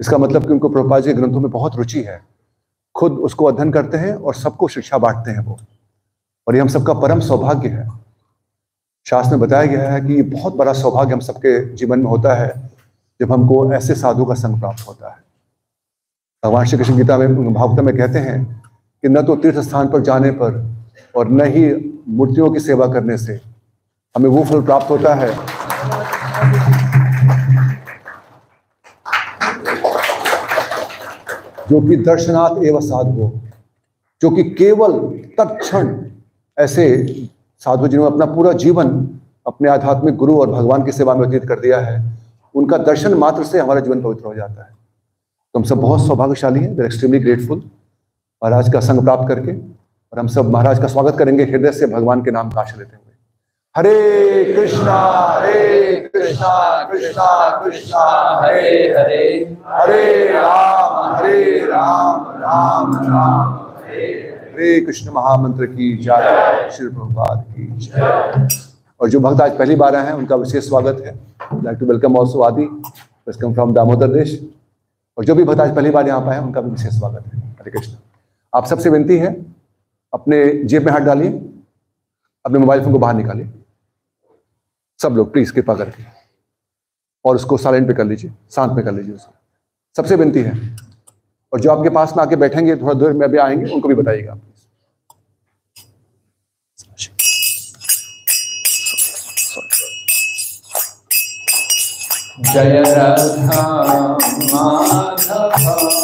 इसका मतलब कि उनको प्रभुपाद जी के ग्रंथों में बहुत रुचि है, खुद उसको अध्ययन करते हैं और सबको शिक्षा बांटते हैं वो, और ये हम सबका परम सौभाग्य है। शास्त्र में बताया गया है कि ये बहुत बड़ा सौभाग्य हम सबके जीवन में होता है जब हमको ऐसे साधु का संग प्राप्त होता है। भगवान श्री कृष्ण गीता में भागवत में कहते हैं कि न तो तीर्थ स्थान पर जाने पर और न ही मूर्तियों की सेवा करने से हमें वो फल प्राप्त होता है जो कि दर्शनात् एव साधु, जो कि केवल तत्क्षण ऐसे साधु जिन्होंने अपना पूरा जीवन अपने आध्यात्मिक गुरु और भगवान की सेवा में व्यतीत कर दिया है, उनका दर्शन मात्र से हमारा जीवन पवित्र हो जाता है। तो हम सब बहुत सौभाग्यशाली हैं, वी आर एक्सट्रीमली ग्रेटफुल महाराज का संग प्राप्त करके, और हम सब महाराज का स्वागत करेंगे हृदय से भगवान के नाम का आशीर्वाद लेते हुए। हरे कृष्णा कृष्णा कृष्णा हरे हरे, हरे राम राम राम हरे कृष्ण महामंत्र की जय, श्री प्रभुपाद की जय। और जो भक्त आज पहली बार आए हैं उनका विशेष स्वागत है। लाइक टू वेलकम ऑल्सो आदि, वेलकम फ्रॉम दामोदर देश। और जो भी भक्त आज पहली बार यहाँ पर है उनका भी विशेष स्वागत है। हरे कृष्ण। आप सबसे विनती है, अपने जेब में हाथ डालिए, अपने मोबाइल फोन को बाहर निकालिए, सब लोग प्लीज कृपा करके, और उसको साइलेंट पे कर लीजिए, शांत में कर लीजिए उसको, सबसे विनती है। और जो आपके पास में आके बैठेंगे थोड़ा देर में भी आएंगे, उनको भी बताइएगा। जय राधा माधव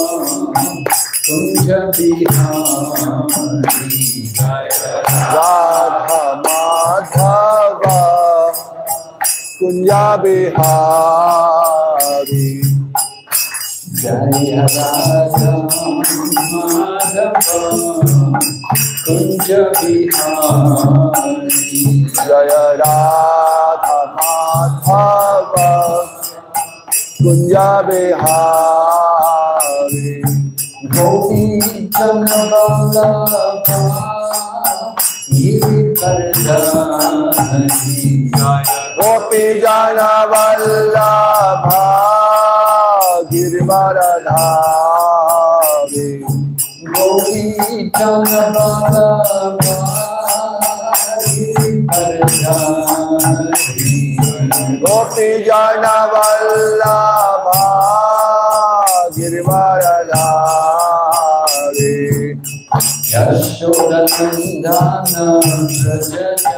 कुंज बिहारी, राधा माधव कुंज बिहारी, जय राधा माधव कुंज बिहारी, जय राधा माधव कुंज बिहारी, गोपी जन वल्लभा गिरिधरधारी, गोपी जन वल्लभा गिरिवरधारी, गोपी जन वल्लभा गिरिधरधारी, गोपी जन वल्लभा गिरिवरधारी, यशोदनंदन व्रज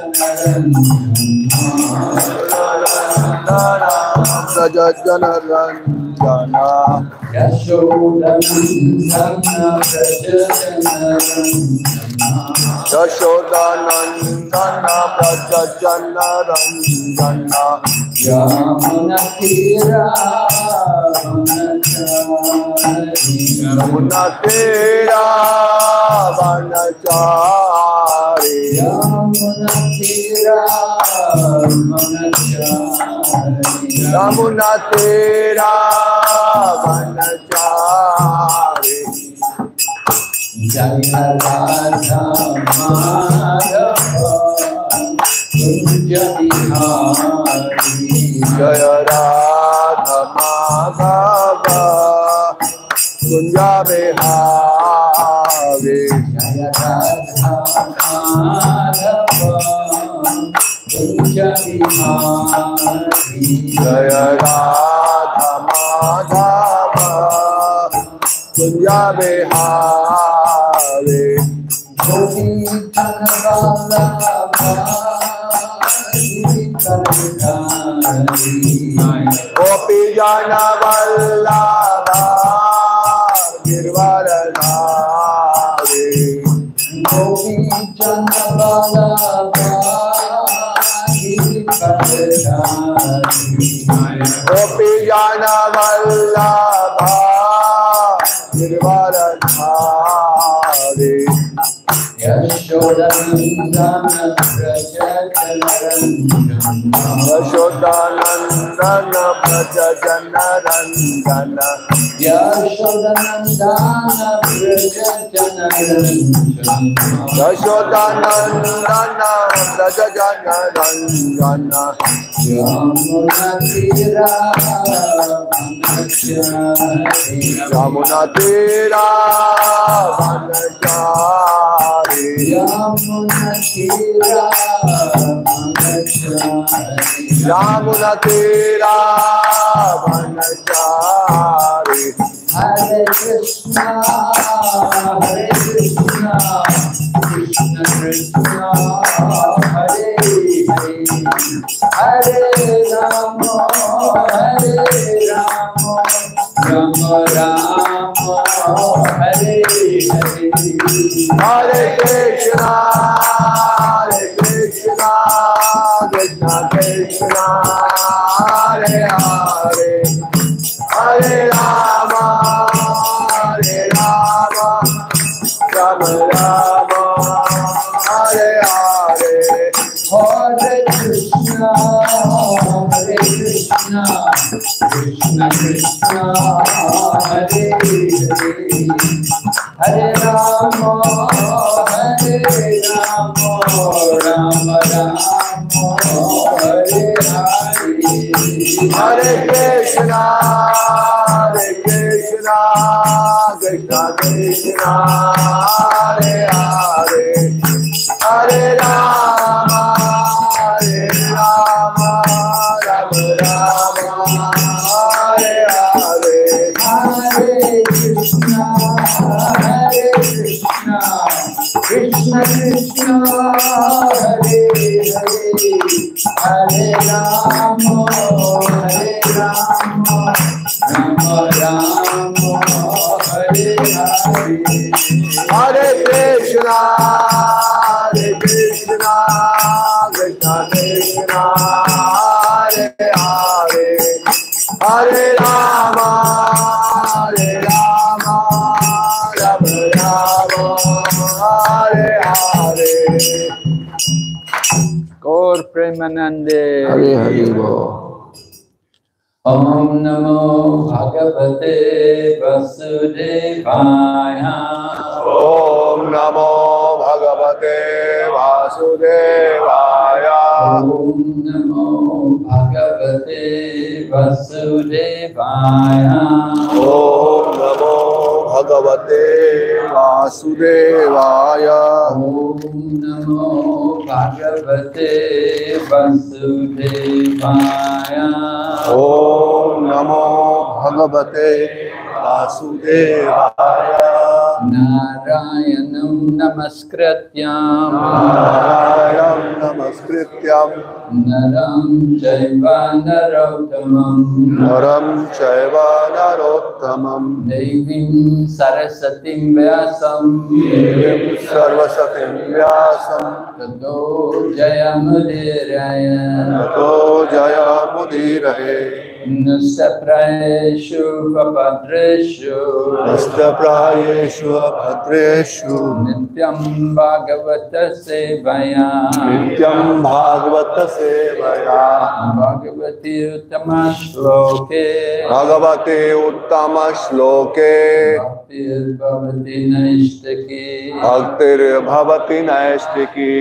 जनरंजन, यशोदनंदन व्रज यशोदानंदन व्रज जनरंजन, यमुना तीरावनचारी, यमुना तीरावनचारी, यमुना तीरावनचारी, यमुना तीरावनचारी, जय राधा माधव कुंज बिहारी, जय राधा माधव कुंज बिहारी, जय राधा माधव कुंज बिहारी, जय राधा माधव कुंज बिहारी, गोपी जन वल्लभा गिरिधरधारी, गोपी जन वल्लभा गिरिवरधारी, गोपी जन वल्लभा गिरिधरधारी, गोपी जन वल्लभा Girivardhari, Yashodanandana Prajajanarandana Yashodanandana Prajajanarandana Yashodanandana Prajajanarandana Yashodanandana Prajajanarandana Yamunatira Yamunatira Vanachari Yamunatira Vanachari Yamunatira Vanachari Hare Krishna Krishna Krishna Hare Hare Hare Rama Rama Rama Hare Hare Hare Krishna Krishna Krishna Hare Hare Hare Rama Rama Rama Hare Hare Hare Krishna Krishna Krishna Hare Hare Hare Rama Rama Rama Hare Hare Hare Krishna Krishna Krishna Hare Hare Hare Rama Rama Rama Hare Hare Hare Krishna Krishna Krishna Hare Hare Hare Rama Rama Rama Hare Hare Hare Krishna Krishna Krishna Hare Hare Hare Rama Rama Hare Hare Gaur Premanande. Hare Hare Om Namo Bhagavate Vasudevaya Om Namo Bhagavate Vasudevaya Om Namo Bhagavate Vasudevaya Om Namo Bhagavate Vasudevaya Om Namo Bhagavate Vasudevaya Om Namo Bhagavate Vasudevaya Narayanam Namaskrityam Narayanam Namaskrityam Naram Chaiva Narottamam Naram Chaiva Narottamam Devim Sarasatim Vyasam Devim Sarvasatim Vyasam Tato Jayamudiraya Tato Jaya Mudirahe Nastaprayeshu Papadreshu Nastaprayeshu Bhadreshu Nityam Bhagavata Sevaya Nityam Bhagavata Sevaya Bhagavati Uttama Shloke Bhagavate Uttama Shloke Bhaktir Bhavati Naishtaki Bhaktir Bhavati Naistiki.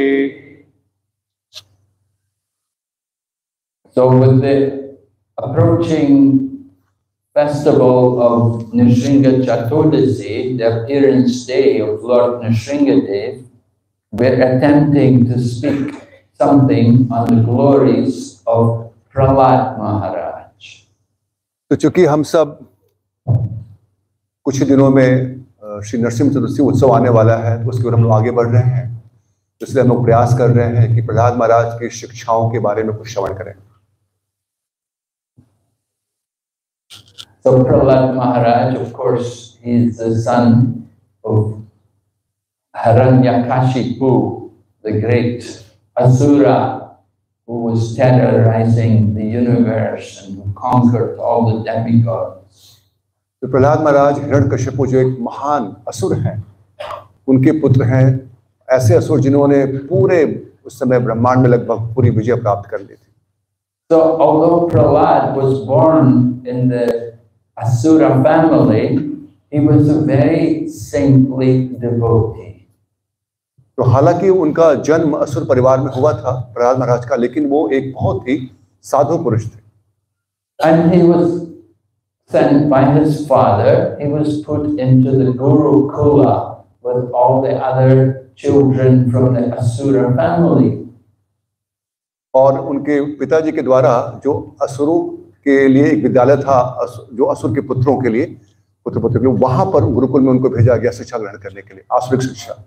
So with the approaching festival of Nrsimha Chaturdasi, the appearance day of Lord Nrsimhadev, we're attempting to speak something on the glories of Prahlad Maharaj. तो चूंकि हम सब कुछ ही दिनों में श्री नरसिंह चतुर्थी उत्सव आने वाला है, तो उसकी ओर हम लोग आगे बढ़ रहे हैं, इसलिए हम लोग प्रयास कर रहे हैं कि प्रहलाद महाराज की शिक्षाओं के बारे में कुछ श्रवण करें। So Prahlad Maharaj, of course, is the son of Hiranyakashipu, the great Asura, who was terrorizing the universe and who conquered all the demigods. तो प्रहलाद महाराज हिरण्यकश्यप जो एक महान असुर हैं, उनके पुत्र हैं ऐसे असुर जिन्होंने पूरे उस समय ब्रह्मांड में लगभग पूरी विजय प्राप्त कर ली थी। So although Prahlad was born in the Asura family, he was a very saintly devotee. तो हालांकि उनका जन्म असुर परिवार में हुआ था प्रहलाद महाराज का, लेकिन वो एक बहुत ही साधु पुरुष थे। And he was sent by his father. He was put into the Gurukula with all the other children from the Asura family. और उनके पिताजी के द्वारा जो असुरों के लिए एक विद्यालय था, जो असुर के पुत्रों के लिए पुत्र वहां पर गुरुकुल में उनको भेजा गया शिक्षा ग्रहण करने के लिए, आसुरिक शिक्षा।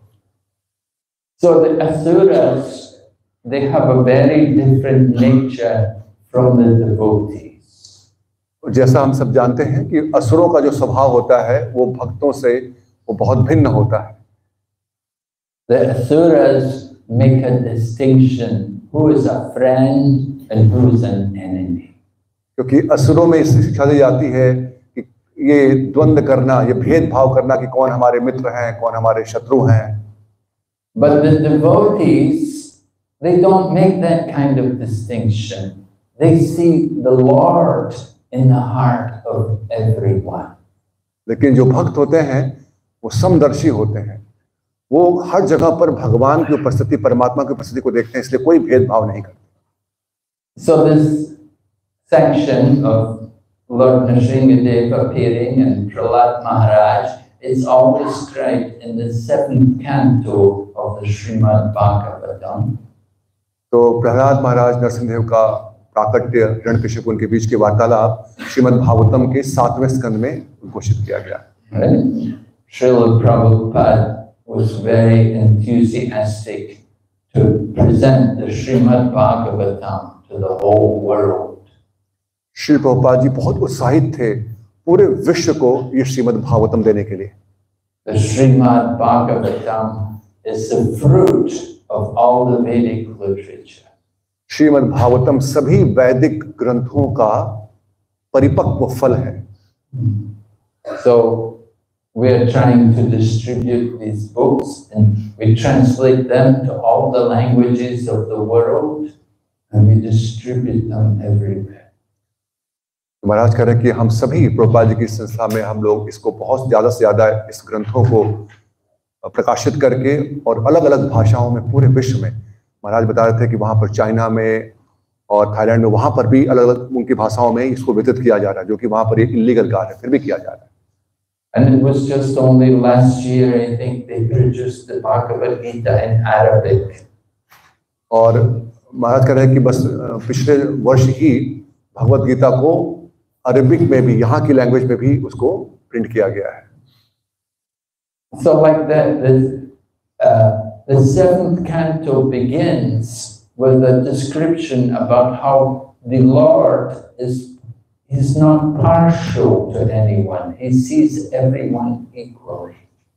So the Asuras, they have a very different nature from the devotees. जैसा हम सब जानते हैं कि असुरों का जो स्वभाव होता है वो भक्तों से वो बहुत भिन्न होता है। The Asuras make a distinction who is a friend and who is an enemy. क्योंकि असुरों में इस शिक्षा दी जाती है कि ये द्वंद्व करना, ये भेदभाव करना कि कौन हमारे मित्र हैं, कौन हमारे शत्रु हैं। But the devotees, they don't make that kind of distinction. They see the Lord in the heart of everyone. लेकिन जो भक्त होते हैं वो समदर्शी होते हैं, वो हर जगह पर भगवान की उपस्थिति, परमात्मा की उपस्थिति को देखते हैं, इसलिए कोई भेदभाव नहीं करते। So this section of Lord Nrsingadev appearing and Prahlad Maharaj is all described in the 7th canto of the Srimad Bhagavatam. तो प्रहलाद महाराज नरसिंहदेव का प्राकट्य, हिरण्यकशिपु उनके बीच के वार्तालाप श्रीमद् भागवतम के 7वें स्कंद में घोषित किया गया। Srila Prabhupada was very enthusiastic to present the Srimad Bhagavatam to the whole world. Shri Prabhupada ji बहुत उत्साहित थे पूरे विश्व को ये श्रीमद् भागवतम देने के लिए। The Srimad Bhagavatam is the fruit of all the Vedic literature. Shrimad Bhagavatam सभी वैदिक ग्रंथों का परिपक्व फल है। So we are trying to distribute these books and we translate them to all the languages of the world and we distribute them everywhere. महाराज कह रहे हैं कि हम सभी प्रभुपाद जी की संस्था में हम लोग इसको बहुत ज़्यादा से ज़्यादा इस ग्रंथों को प्रकाशित करके और अलग अलग भाषाओं में पूरे विश्व में, महाराज बता रहे थे कि वहाँ पर चाइना में और थाईलैंड में वहाँ पर भी अलग अलग उनकी भाषाओं में इसको वितरित किया जा रहा है, जो कि वहाँ पर एक इलीगल कार्य है, फिर भी किया जा रहा है। And it was just only last year, I think, they produced the Bhagavad Gita in Arabic. और महाराज कह रहे हैं कि बस पिछले वर्ष ही भगवत गीता को अरबिक में भी, यहाँ की लैंग्वेज में भी उसको प्रिंट किया गया है। So like that, the 7th canto begins with a description about how the Lord is not partial to anyone. He sees everyone equally.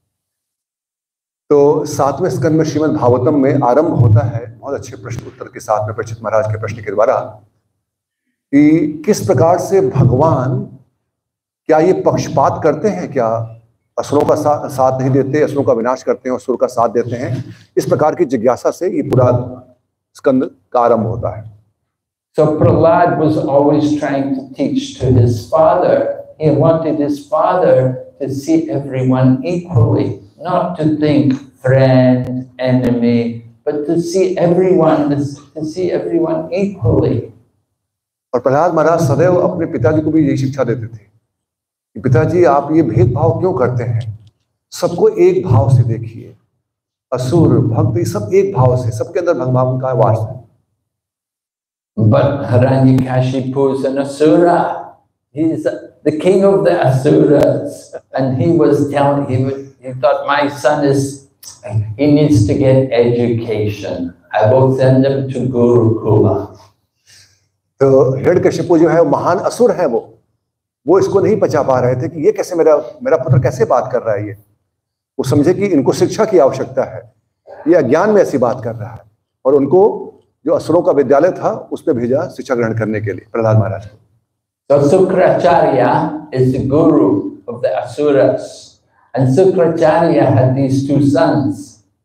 तो 7वें स्कंद में श्रीमद् भागवतम में आरंभ होता है बहुत अच्छे प्रश्न उत्तर के साथ में परीक्षित महाराज के प्रश्न के द्वारा कि किस प्रकार से भगवान, क्या ये पक्षपात करते हैं, क्या असुरों का साथ नहीं देते, असुरों का विनाश करते हैं, असुर का साथ देते हैं। इस प्रकार की जिज्ञासा से ये पूरा स्कंद का आरंभ होता है। So Prahlad was always trying to teach to his father. He wanted his father to see everyone equally, not to think friend, enemy, but to see everyone equally. और प्रहलाद महाराज सदैव अपने पिताजी को भी यही शिक्षा देते थे कि पिताजी आप ये भेदभाव क्यों करते हैं, सबको एक भाव से देखिए, असुर भक्त ये सब एक भाव से, सबके अंदर भगवान का वास है। But Hiranyakashipu is an asura. He is the king of the asuras, and he was telling he thought my son he needs to get education. I will send him to Gurukula. तो हिरण्यकशिपु जो है महान असुर है, वो इसको नहीं पचा पा रहे थे कि ये कैसे मेरा पुत्र कैसे बात कर रहा है। ये वो समझे कि इनको शिक्षा की आवश्यकता है, ये अज्ञान में ऐसी बात कर रहा है, और उनको जो असुरों का विद्यालय था उस पर भेजा शिक्षा ग्रहण करने के लिए प्रहलाद महाराज को। So Sukracharya is the guru of the asuras, and Sukracharya had these two sons,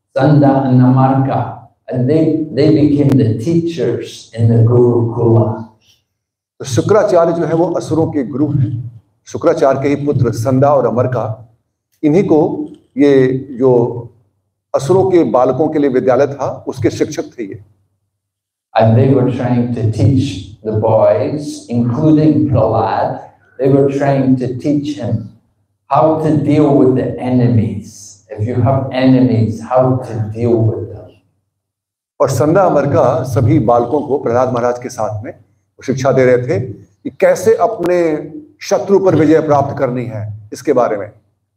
Sanda and Namarka, and they became the teachers in the Gurukula. तो शुक्राचार्य जो है वो असुरों के गुरु हैं। शुक्राचार्य के ही पुत्र संदा और अमरका, इन्हीं को ये जो असुरों के बालकों के लिए विद्यालय था उसके शिक्षक थे ये। And they were trying to teach the boys, including Prahlad, they were trying to teach him how to deal with the enemies. If you have enemies, how to deal with them. और संदा अमरका सभी बालकों को प्रहलाद महाराज के साथ में शिक्षा दे रहे थे कि कैसे अपने शत्रु पर विजय प्राप्त करनी है, इसके बारे में।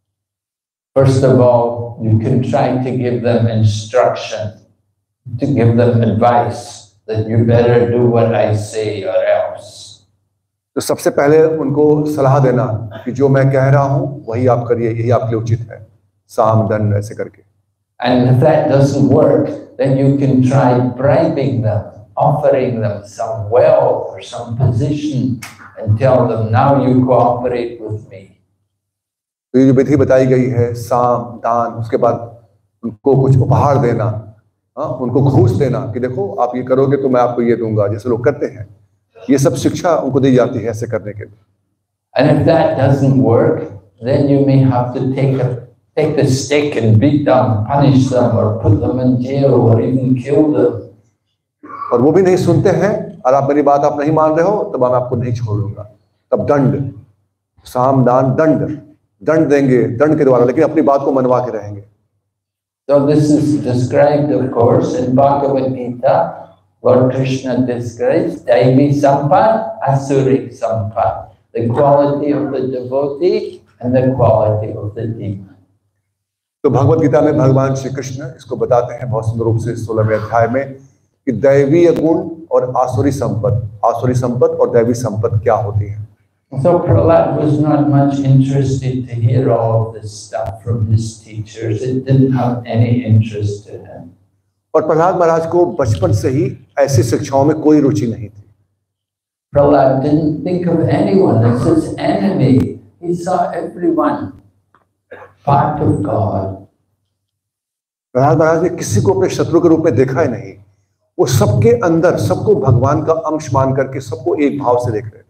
First of all, you can try to give them instruction, to give them advice that you better do what I say or else. तो सबसे पहले उनको सलाह देना कि जो मैं कह रहा हूं वही आप करिए, यही आपके लिए उचित है, साम दंड ऐसे करके। And if that doesn't work, then you can try bribing them, offering them some wealth or some position and tell them, now you cooperate with me. तो ये जो विधि बताई गई है, साम दान, उसके बाद उनको कुछ उपहार देना, उनको घूस देना कि देखो आप ये करोगे तो मैं आपको ये दूंगा, जैसे लोग करते हैं, ये सब शिक्षा उनको दी जाती है ऐसे करने के लिए। And if that doesn't work, then you may have to take the stick and beat them, punish them, or put them in jail, or even kill them. और वो भी नहीं सुनते हैं और आप मेरी बात आप नहीं मान रहे हो, तब मैं आपको नहीं छोड़ूंगा। तब दंड, साम दान दंड देंगे, दंड के द्वारा, लेकिन अपनी बात को मनवा के रहेंगे। So this is described, of course, in Bhagavad Gita. Lord Krishna describes Daivi Sampad, Asuric Sampad, the quality of the devotee and the quality of the demon. तो भगवत गीता में भगवान श्री कृष्ण इसको बताते हैं बहुत सुंदर रूप से 16वें अध्याय में कि दैवीय गुण और आसुरी संपत्ति और दैवी संपत्ति क्या होती है। So Prahlad was not much interested to hear all of this stuff from his teachers. It didn't have any interest to him. और प्रहलाद महाराज को बचपन से ही ऐसी शिक्षाओं में कोई रुचि नहीं थी। Prahlad didn't think of anyone as his enemy. He saw everyone part of God. Prahlad महाराज ने किसी को अपने शत्रु के रूप में देखा ही नहीं। वो सबके अंदर सबको भगवान का अंश मान करके सबको एक भाव से देख रहे थे।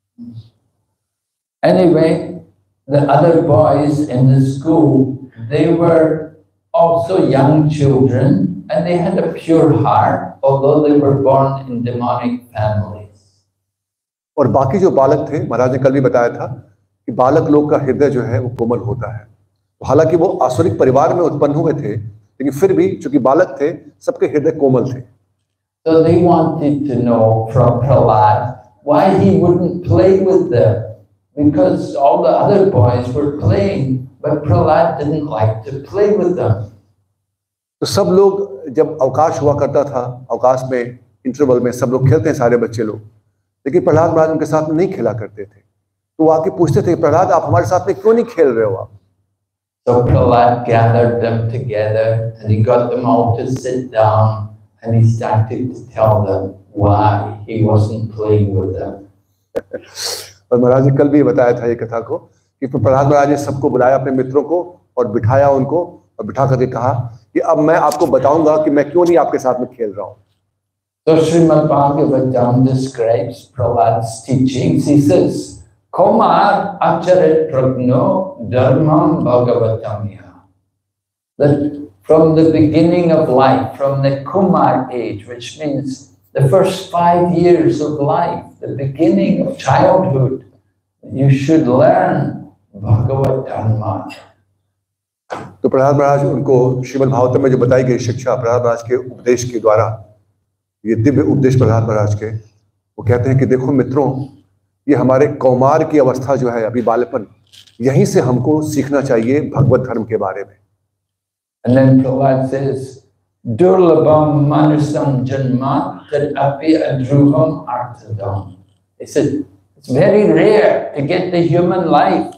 Anyway, the other boys in the school, they were also young children and they had a pure heart, although they were born in demonic families. और बाकी जो बालक थे, महाराज ने कल भी बताया था कि बालक लोग का हृदय जो है वो कोमल होता है। हालांकि वो आसुरिक परिवार में उत्पन्न हुए थे, लेकिन फिर भी चूंकि बालक थे, सबके हृदय कोमल थे। So they wanted to know from Prahlad why he wouldn't play with them. Because all the other boys were playing, but Prahlad didn't like to play with them. तो सब लोग जब अवकाश हुआ करता था, अवकाश में इंटरवल में सब लोग खेलते हैं सारे बच्चे लोग, लेकिन प्रहलाद महाराज उनके साथ में नहीं खेला करते थे। तो वो आके पूछते थे, प्रहलाद आप हमारे साथ में क्यों नहीं खेल रहे हो आप? So Prahlad gathered them together and he got them all to sit down and he started to tell them why he wasn't playing with them. और महाराज ने कल भी बताया था ये कथा को कि प्रहलाद महाराज ने सबको बुलाया अपने मित्रों को और बिठाया उनको और बिठा करके कहा कि अब मैं आपको बताऊंगा कि मैं क्यों नहीं आपके साथ में खेल रहा हूं। So Srimad Bhagavatam describes Prahlad's teachings. He says, Komar acharet pragno dharmam bhagavatamya. That from the beginning of life, from the Kumar age, which means the first 5 years of life, the beginning of childhood, you should learn Bhagavad Dharma. तो प्रहलाद महाराज उनको श्रीमद् भागवतम में जो बताई गई शिक्षा प्रहलाद महाराज के उपदेश के द्वारा, ये दिव्य उपदेश प्रहलाद महाराज के, वो कहते हैं कि देखो मित्रों, ये हमारे कौमार की अवस्था जो है अभी बालपन, यहीं से हमको सीखना चाहिए भगवत धर्म के बारे में। And then Prahlad says, Durlabham manusam janma tad api adruvam artadam. He said, it's very rare to get the human life.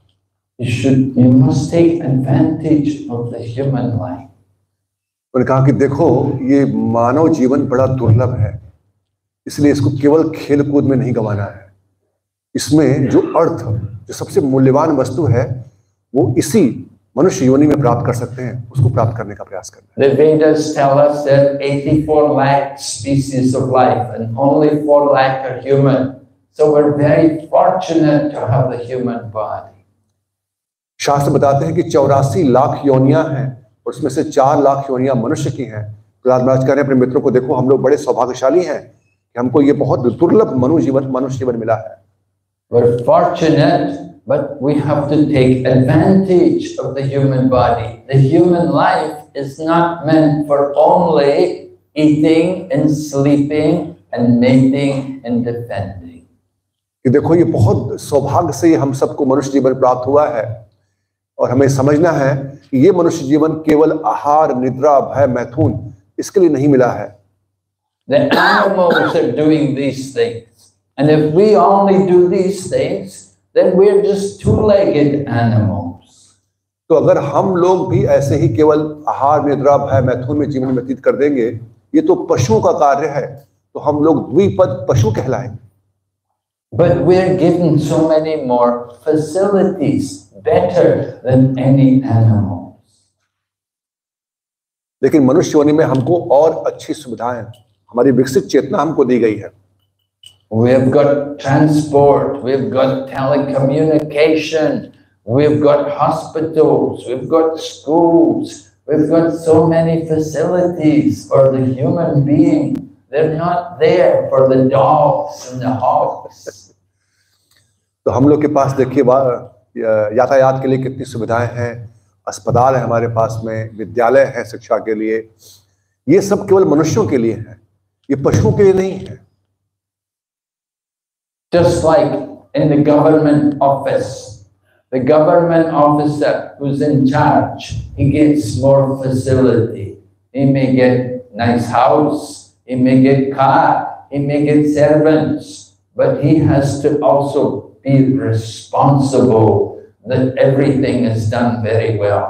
You must take advantage of the human life. उन्होंने कहा कि देखो ये मानव जीवन बड़ा दुर्लभ है, इसलिए इसको केवल खेल कूद में नहीं गंवाना है। इसमें जो अर्थ, जो सबसे मूल्यवान वस्तु है, वो इसी मनुष्य योनि में प्राप्त कर सकते हैं, उसको प्राप्त करने का प्रयास करना है। The Vedas tell us there are 84 lakh species of life and only 4 lakh are human. So we're very fortunate to have the human body. शास्त्र बताते हैं कि 84 लाख योनियां हैं और उसमें से 4 लाख योनियां मनुष्य की हैं। प्रहलाद महाराज कह रहे हैं अपने मित्रों को, देखो हम लोग बड़े सौभाग्यशाली हैं कि हमको ये बहुत दुर्लभ मनुष्य जीवन मिला है। We're fortunate, but we have to take advantage of the human body. The human life is not meant for only eating and sleeping and mating and defending. कि देखो ये बहुत सौभाग्य से हम सबको मनुष्य जीवन प्राप्त हुआ है और हमें समझना है कि ये मनुष्य जीवन केवल आहार, निद्रा, भय, मैथुन इसके लिए नहीं मिला है। The animals are doing these things. And if we only do these things, then we're just two-legged animals. तो अगर हम लोग भी ऐसे ही केवल आहार, निद्रा, भय, मैथुन में जीवन व्यतीत कर देंगे, ये तो पशुओं का कार्य है, तो हम लोग द्विपद पशु कहलाएंगे। But we're given so many more facilities, better than any animals. लेकिन मनुष्य योनि में हमको और अच्छी सुविधाएं, हमारी विकसित चेतना हमको दी गई है। We've got transport, we've got telecommunication, we've got hospitals, we've got schools, we've got so many facilities for the human being. They're not there for the dogs and the hogs. तो हम लोग के पास देखिए यातायात के लिए कितनी सुविधाएं हैं, अस्पताल है हमारे पास में, विद्यालय है शिक्षा के लिए। ये सब केवल मनुष्यों के लिए है, ये पशुओं के लिए नहीं है। Just like in the government office, the government officer who's in charge, he gets more facility. He may get nice house, he may get car, he may get servants, but he has to also be responsible that everything is done very well.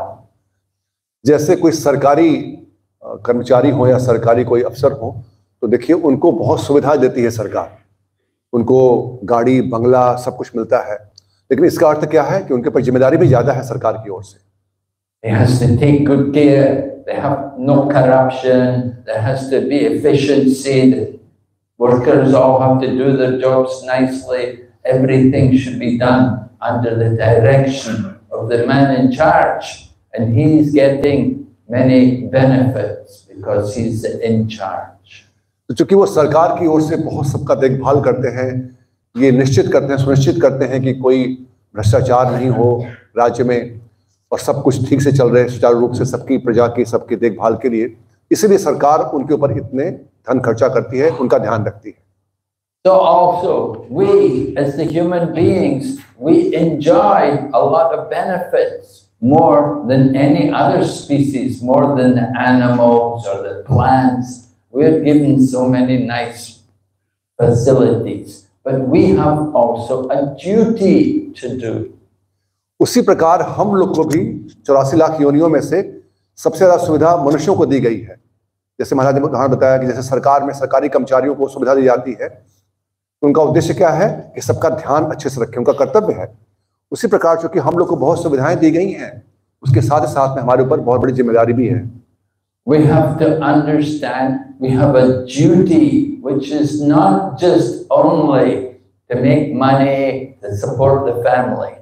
जैसे कोई सरकारी कर्मचारी हो या सरकारी कोई अफसर हो, तो देखिए उनको बहुत सुविधा देती है सरकार, उनको गाड़ी, बंगला सब कुछ मिलता है, लेकिन इसका अर्थ क्या है कि उनके पर जिम्मेदारी भी ज्यादा है सरकार की ओर से। He has to take good care. They have no corruption. There has to be efficiency. The workers all have to do their jobs nicely. Everything should be done under the direction of the man in charge, and he's getting many benefits because he's in charge. तो चूंकि वो सरकार की ओर से बहुत सबका देखभाल करते हैं, ये निश्चित करते हैं, सुनिश्चित करते हैं कि कोई भ्रष्टाचार नहीं हो राज्य में और सब कुछ ठीक से चल रहे सुचारू रूप से सबकी प्रजा की, सबकी देखभाल के लिए, इसलिए सरकार उनके ऊपर इतने धन खर्चा करती है, उनका ध्यान रखती है। So also we as the human beings, we enjoy a lot of benefits more than any other species, more than the animals or the plants. We're given so many nice facilities, but we have also a duty to do. उसी प्रकार हम लोग को भी 84 लाख योनियों में से सबसे ज्यादा सुविधा मनुष्यों को दी गई है। जैसे महाराज ने उदाहरण बताया कि जैसे सरकार में सरकारी कर्मचारियों को सुविधा दी जाती है, तो उनका उद्देश्य क्या है कि सबका ध्यान अच्छे से रखें, उनका कर्तव्य है। उसी प्रकार चूंकि हम लोग को बहुत सुविधाएं दी गई हैं, उसके साथ साथ में हमारे ऊपर बहुत बड़ी जिम्मेदारी भी है। We have to understand we have a duty which is not just only to make money to support the family.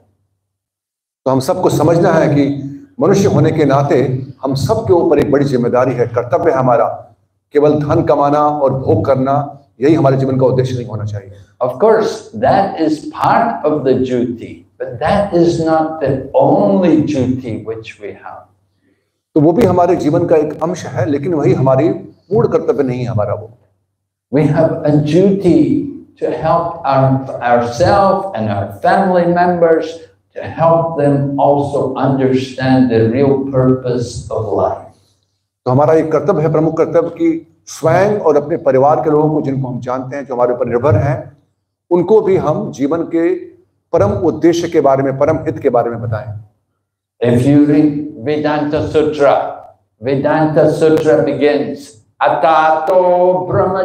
तो हम सबको समझना है कि मनुष्य होने के नाते हम सबके ऊपर एक बड़ी जिम्मेदारी है, कर्तव्य है हमारा। केवल धन कमाना और भोग करना यही हमारे जीवन का उद्देश्य नहीं होना चाहिए। Of course, that is part of the duty, but that is not the only duty which we have. तो वो भी हमारे जीवन का एक अंश है, लेकिन वही हमारी पूर्ण कर्तव्य नहीं है हमारा वो। We have a duty to help ourselves and our family members, to help them also understand the real purpose of life. तो हमारा एक कर्तव्य है, प्रमुख कर्तव्य, कि स्वयं और अपने परिवार के लोगों को, जिनको हम जानते हैं, जो हमारे ऊपर निर्भर हैं, उनको भी हम जीवन के परम उद्देश्य के बारे में, परम हित के बारे में बताएं। If you read Vedanta Sutra begins, Atato Brahma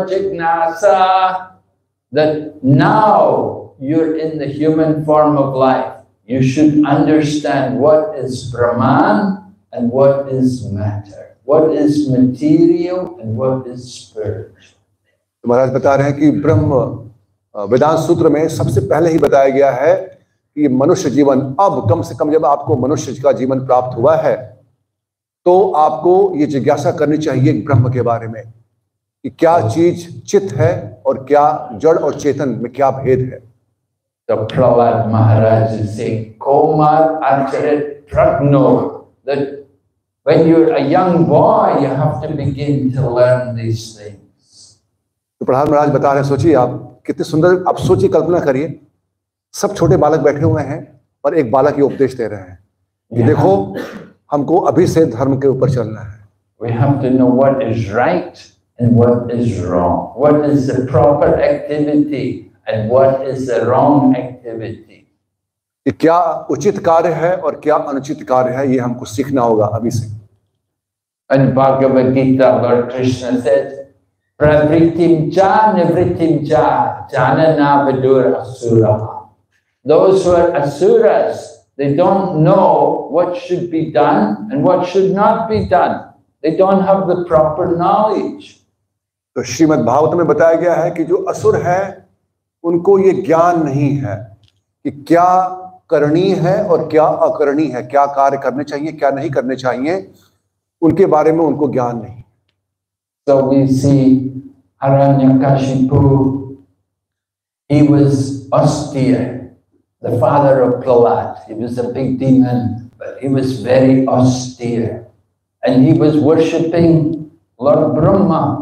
Jignasa, that now you're in the human form of life. you should understand what is Brahman and what is matter, what is material and what is spiritual. तो महाराज बता रहे हैं कि ब्रह्म वेदांत सूत्र में सबसे पहले ही बताया गया है कि मनुष्य जीवन, अब कम से कम जब आपको मनुष्य का जीवन प्राप्त हुआ है तो आपको ये जिज्ञासा करनी चाहिए ब्रह्म के बारे में कि क्या चीज चित्त है और क्या जड़ और चेतन में क्या भेद है। So Prahlad Maharaj is saying, Komar Acharit Pragno, that when you're a young boy, you have to begin to learn these things. तो प्रहलाद महाराज बता रहे हैं, सोचिए आप कितने सुंदर, आप सोचिए, कल्पना करिए, सब छोटे बालक बैठे हुए हैं और एक बालक ये उपदेश दे रहे हैं कि देखो हमको अभी से धर्म के ऊपर चलना है। We have to know what is right and what is wrong. What is the proper activity and what is the wrong activity. कि क्या उचित कार्य है और क्या अनुचित कार्य है, ये हमको सीखना होगा अभी से। And Bhagavad Gita, Lord Krishna said, Pravritim cha nivritim cha janana vidur asura. Those who are asuras, they don't know what should be done and what should not be done. They don't have the proper knowledge. तो श्रीमद् भागवत में बताया गया है कि जो असुर है उनको ये ज्ञान नहीं है कि क्या करणीय है और क्या अकरणीय है, क्या कार्य करने चाहिए क्या नहीं करने चाहिए, उनके बारे में उनको ज्ञान नहीं। So we see Hiranyakashipu, he was austere, the father of Prahlad. He was a big demon, but he was very austere. And he was worshipping Lord Brahma.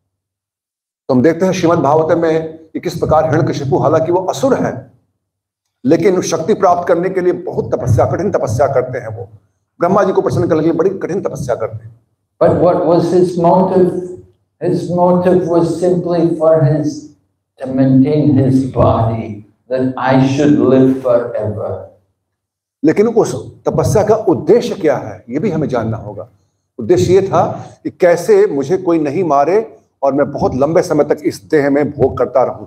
तो हम देखते हैं श्रीमद् भागवत में कि किस प्रकार हिरण्यकशिपु, हालांकि वो असुर है लेकिन शक्ति प्राप्त करने के लिए बहुत तपस्या, कठिन तपस्या करते हैं। वो ब्रह्मा जी को प्रसन्न करने के लिए बड़ी कठिन तपस्या करते हैं। But what was his motive? His motive was simply for to maintain his body, that I should live forever. लेकिन उस तपस्या का उद्देश्य क्या है, ये भी हमें जानना होगा। उद्देश्य ये था कि कैसे मुझे कोई नहीं मारे और मैं बहुत लंबे समय तक इस देह में भोग करता रहूं।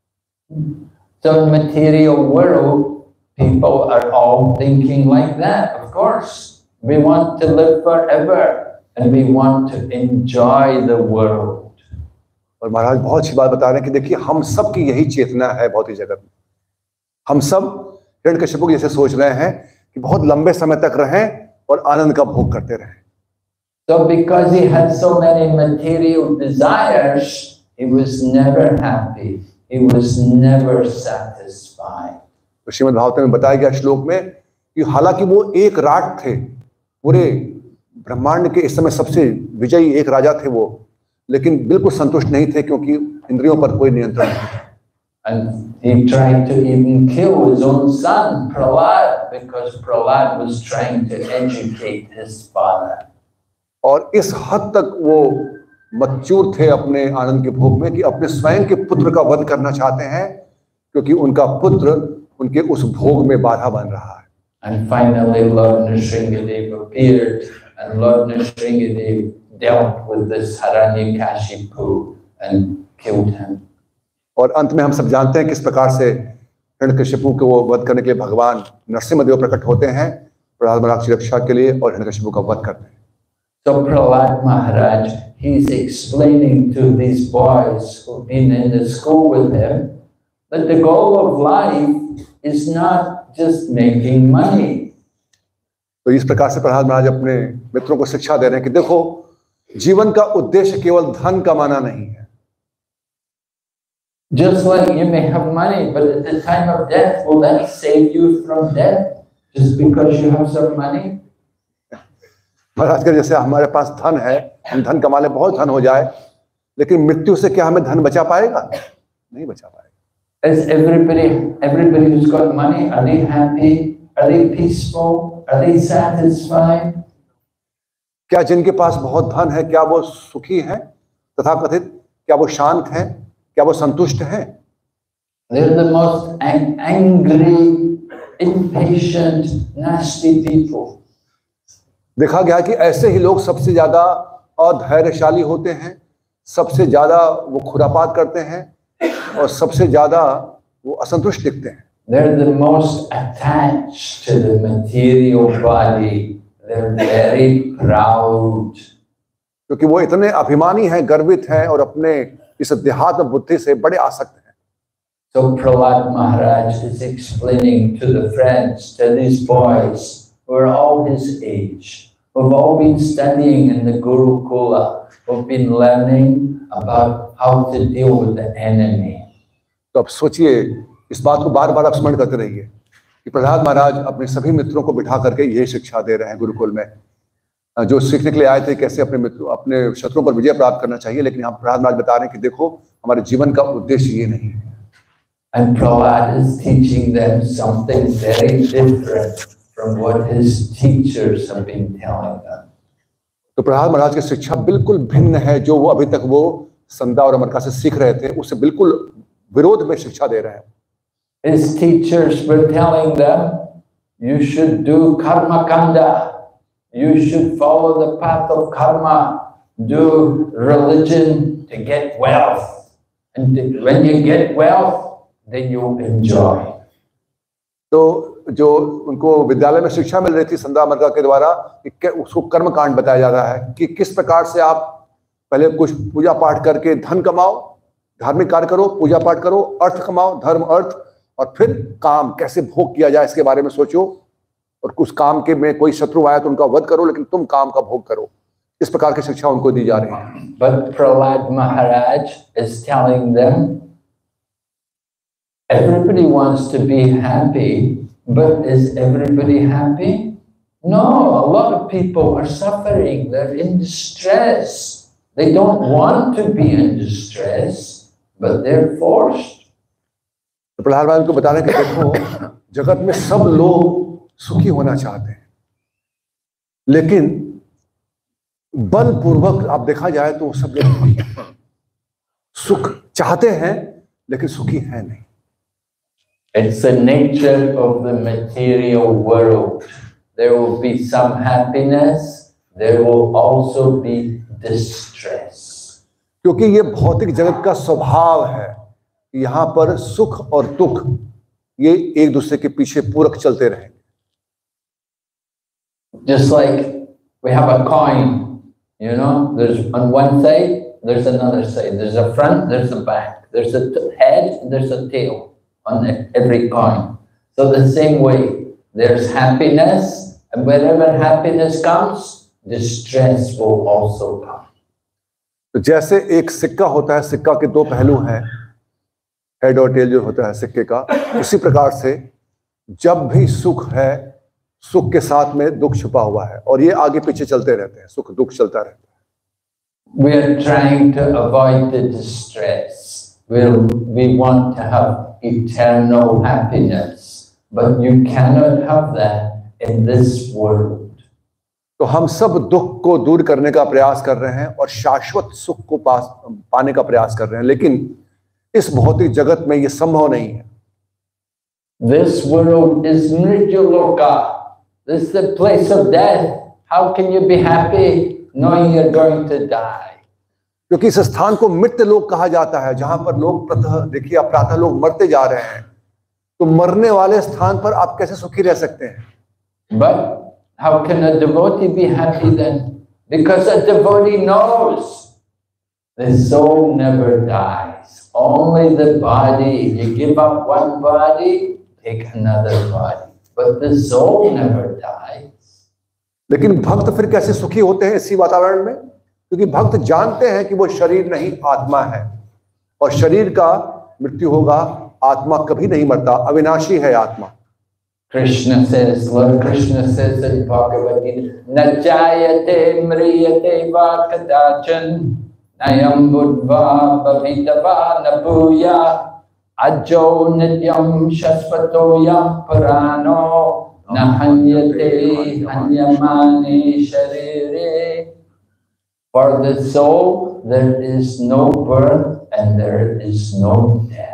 So in material world, people are all thinking like that. Of course, we want to live forever and we want to enjoy the world. और महाराज बहुत अच्छी बात बता रहे हैं कि देखिए हम सब की यही चेतना है भौतिक जगत में। हम सब हिरण्यकशिपु जैसे सोच रहे हैं कि बहुत लंबे समय तक रहें और आनंद का भोग करते रहें। So because he had so many material desires, he was never happy. He was never satisfied. तो श्रीमद् भागवत में बताया गया श्लोक में कि हालांकि वो एक राट थे, पूरे ब्रह्मांड के इस समय सबसे विजयी एक राजा थे वो, लेकिन बिल्कुल संतुष्ट नहीं थे क्योंकि इंद्रियों पर कोई नियंत्रण नहीं था। And he tried to even kill his own son, Prahlad, because Prahlad was trying to educate his father. और इस हद तक वो मच्चूर थे अपने आनंद के भोग में कि अपने स्वयं के पुत्र का वध करना चाहते हैं क्योंकि उनका पुत्र उनके उस भोग में बाधा बन रहा है। And finally Lord Nrsingadev appeared and Lord Nrsingadev dealt with this Hiranyakashipu and killed him. और अंत में हम सब जानते हैं किस प्रकार से हिरण्यकशिपु को वध करने के लिए भगवान नरसिंहदेव प्रकट होते हैं प्रहलाद महाराज की रक्षा के लिए और हिरण्यकशिपु का वध करते हैं। So Prahlad Maharaj, he's explaining to these boys who've been in the school with him that the goal of life is not just making money. तो इस प्रकार से प्रहलाद महाराज अपने मित्रों को शिक्षा दे रहे हैं कि देखो जीवन का उद्देश्य केवल धन कमाना नहीं है। Just like you may have money, but at the time of death, will that save you from death just because you have some money? महाराज के जैसे हमारे पास धन है, हम धन कमा ले, बहुत धन हो जाए, लेकिन मृत्यु से क्या हमें धन बचा पाएगा? नहीं बचा पाएगा। Is everybody who's got money, are they happy? Are they peaceful? Are they satisfied? क्या जिनके पास बहुत धन है क्या वो सुखी हैं? तथाकथित क्या वो शांत हैं? क्या वो संतुष्ट हैं? They're the most angry, impatient, nasty people. देखा गया कि ऐसे ही लोग सबसे ज्यादा अधैर्यशाली होते हैं, सबसे ज्यादा वो खुरापात करते हैं और सबसे ज्यादा वो असंतुष्ट दिखते हैं। They're the most attached to the material body. They're very proud. क्योंकि वो इतने अभिमानी हैं, गर्वित हैं और अपने इस देहात्म बुद्धि से बड़े आसक्त हैं। So Prahlad Maharaj is explaining to the friends, to these boys who are all his age, who've all been studying in the Gurukula, who've been learning about how to deal with the enemy. तो अब सोचिए, इस बात को बार बार आप स्मरण करते रहिए कि प्रहलाद महाराज अपने सभी मित्रों को बिठा करके यही शिक्षा दे रहे हैं गुरुकुल में, जो सीखने के लिए आए थे कैसे अपने मित्रों, अपने शत्रुओं पर विजय प्राप्त करना चाहिए। लेकिन यहाँ प्रहलाद महाराज बता रहे हैं कि देखो, हमारे जीवन का उद्देश्य ये नहीं है। And Prahlad is teaching them something very different from what his teachers have been telling them. तो प्रहलाद महाराज की शिक्षा बिल्कुल भिन्न है, जो वो अभी तक वो संदा और अमरका से सीख रहे थे, उससे बिल्कुल विरोध में शिक्षा दे रहे हैं। His teachers were telling them, you should do karma kanda, you should follow the path of karma, do religion to get wealth, and when you get wealth, then you enjoy. तो जो उनको विद्यालय में शिक्षा मिल रही थी संदा अमरका के द्वारा, उसको कर्म कांड बताया जा रहा है कि किस प्रकार से आप पहले कुछ पूजा पाठ करके धन कमाओ, धार्मिक कार्य करो, पूजा पाठ करो, अर्थ कमाओ, धर्म अर्थ, और फिर काम कैसे भोग किया जाए इसके बारे में सोचो, और उस काम के में कोई शत्रु आया तो उनका वध करो, लेकिन तुम काम का भोग करो। इस प्रकार की शिक्षा उनको दी जा रही है। But Prahlad Maharaj is telling them, everybody wants to be happy, but is everybody happy? No, a lot of people are suffering. They're in distress. They don't want to be in distress, but they're forced. तो प्रहलाद महाराज को बताने के देखो, जगत में सब लोग सुखी होना चाहते हैं, लेकिन बलपूर्वक आप देखा जाए तो सब लोग सुख चाहते हैं लेकिन सुखी हैं नहीं। It's the nature of the material world. There will be some happiness, there will also be distress. क्योंकि ये भौतिक जगत का स्वभाव है, यहाँ पर सुख और दुख ये एक दूसरे के पीछे पूरक चलते रहेंगे। Just like we have a coin, you know, there's on one side, there's another side. There's a front, there's a back. There's a head, there's a tail on every coin. So the same way, there's happiness, and wherever happiness comes, distress will also come. तो जैसे एक सिक्का होता है, सिक्का के दो पहलू हैं, हेड और टेल जो होता है सिक्के का, उसी प्रकार से जब भी सुख है, सुख के साथ में दुख छुपा हुआ है, और ये आगे पीछे चलते रहते हैं, सुख दुख चलता रहता है। We are trying to avoid the distress. We want to have eternal happiness, but you cannot have that in this world. तो हम सब दुख को दूर करने का प्रयास कर रहे हैं और शाश्वत सुख को पाने का प्रयास कर रहे हैं, लेकिन इस भौतिक जगत में ये संभव नहीं है। This world is Mrityuloka. This is the place of death. How can you be happy knowing you're going to die? क्योंकि इस स्थान को मृत्यु लोक कहा जाता है, जहां पर लोग देखिए आप प्रातः लोग मरते जा रहे हैं, तो मरने वाले स्थान पर आप कैसे सुखी रह सकते हैं? But how can a devotee be happy then? Because a devotee knows the soul never dies. Only the body. You give up one body, take another body. But the soul never dies. लेकिन भक्त फिर कैसे सुखी होते हैं इसी वातावरण में? क्योंकि भक्त जानते हैं कि वो शरीर नहीं आत्मा है, और शरीर का मृत्यु होगा, आत्मा कभी नहीं मरता, अविनाशी है आत्मा। Krishna says, Lord Krishna says in Bhagavad Gita, Najayate mriyate va kadachan nayam buddha bhavitava nabhuya ajo nityam shasvatoyam parano nahanyate hanyamani sharire. For the soul there is no birth and there is no death.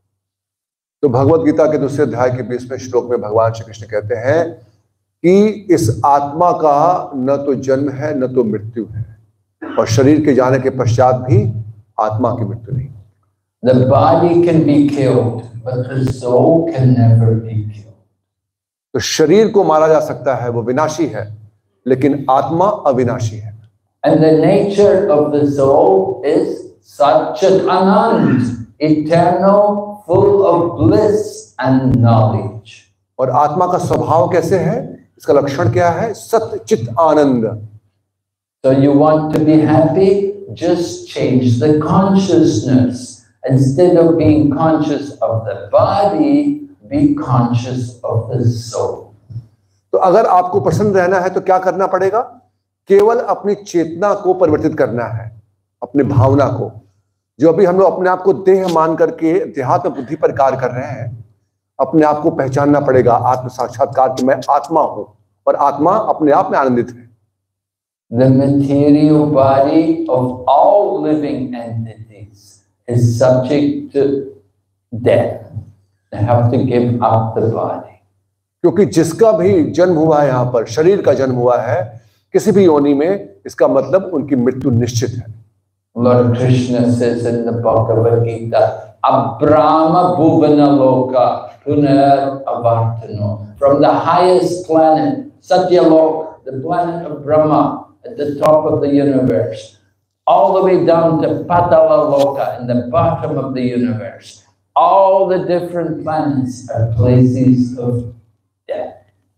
तो भगवत गीता के दूसरे अध्याय के 20वें श्लोक में भगवान श्री कृष्ण कहते हैं कि इस आत्मा का न तो जन्म है न तो मृत्यु है, और शरीर के जाने के पश्चात भी आत्मा की मृत्यु नहीं। The body can be killed, but the soul can never be killed. तो शरीर को मारा जा सकता है, वो विनाशी है, लेकिन आत्मा अविनाशी है। And the nature of the soul is Satchit Anand, eternal, full of bliss and knowledge. और आत्मा का स्वभाव कैसे है, इसका लक्षण क्या है? सत्य चित आनंद। So you want to be happy? Just change the consciousness. Instead of being conscious of the body, be conscious of the soul. तो अगर आपको प्रसन्न रहना है तो क्या करना पड़ेगा? केवल अपनी चेतना को परिवर्तित करना है, अपनी भावना को। जो अभी हम लोग अपने आप को देह मान करके देहात्म बुद्धि पर कार्य कर रहे हैं, अपने आप को पहचानना पड़ेगा आत्म साक्षात्कार कि मैं आत्मा हूं और आत्मा अपने आप में आनंदित है। The material body of all living entities is subject to death. They have to give up the body. क्योंकि जिसका भी जन्म हुआ है, यहाँ पर शरीर का जन्म हुआ है किसी भी योनि में, इसका मतलब उनकी मृत्यु निश्चित है। Lord Krishna says in the Bhagavad Gita, Abrahma Bhuvana Loka Punar Avartano. From the highest planet, Satyalok, the planet of Brahma, at the top of the universe, all the way down to Patala Loka, in the bottom of the universe. All the different planets are places of death.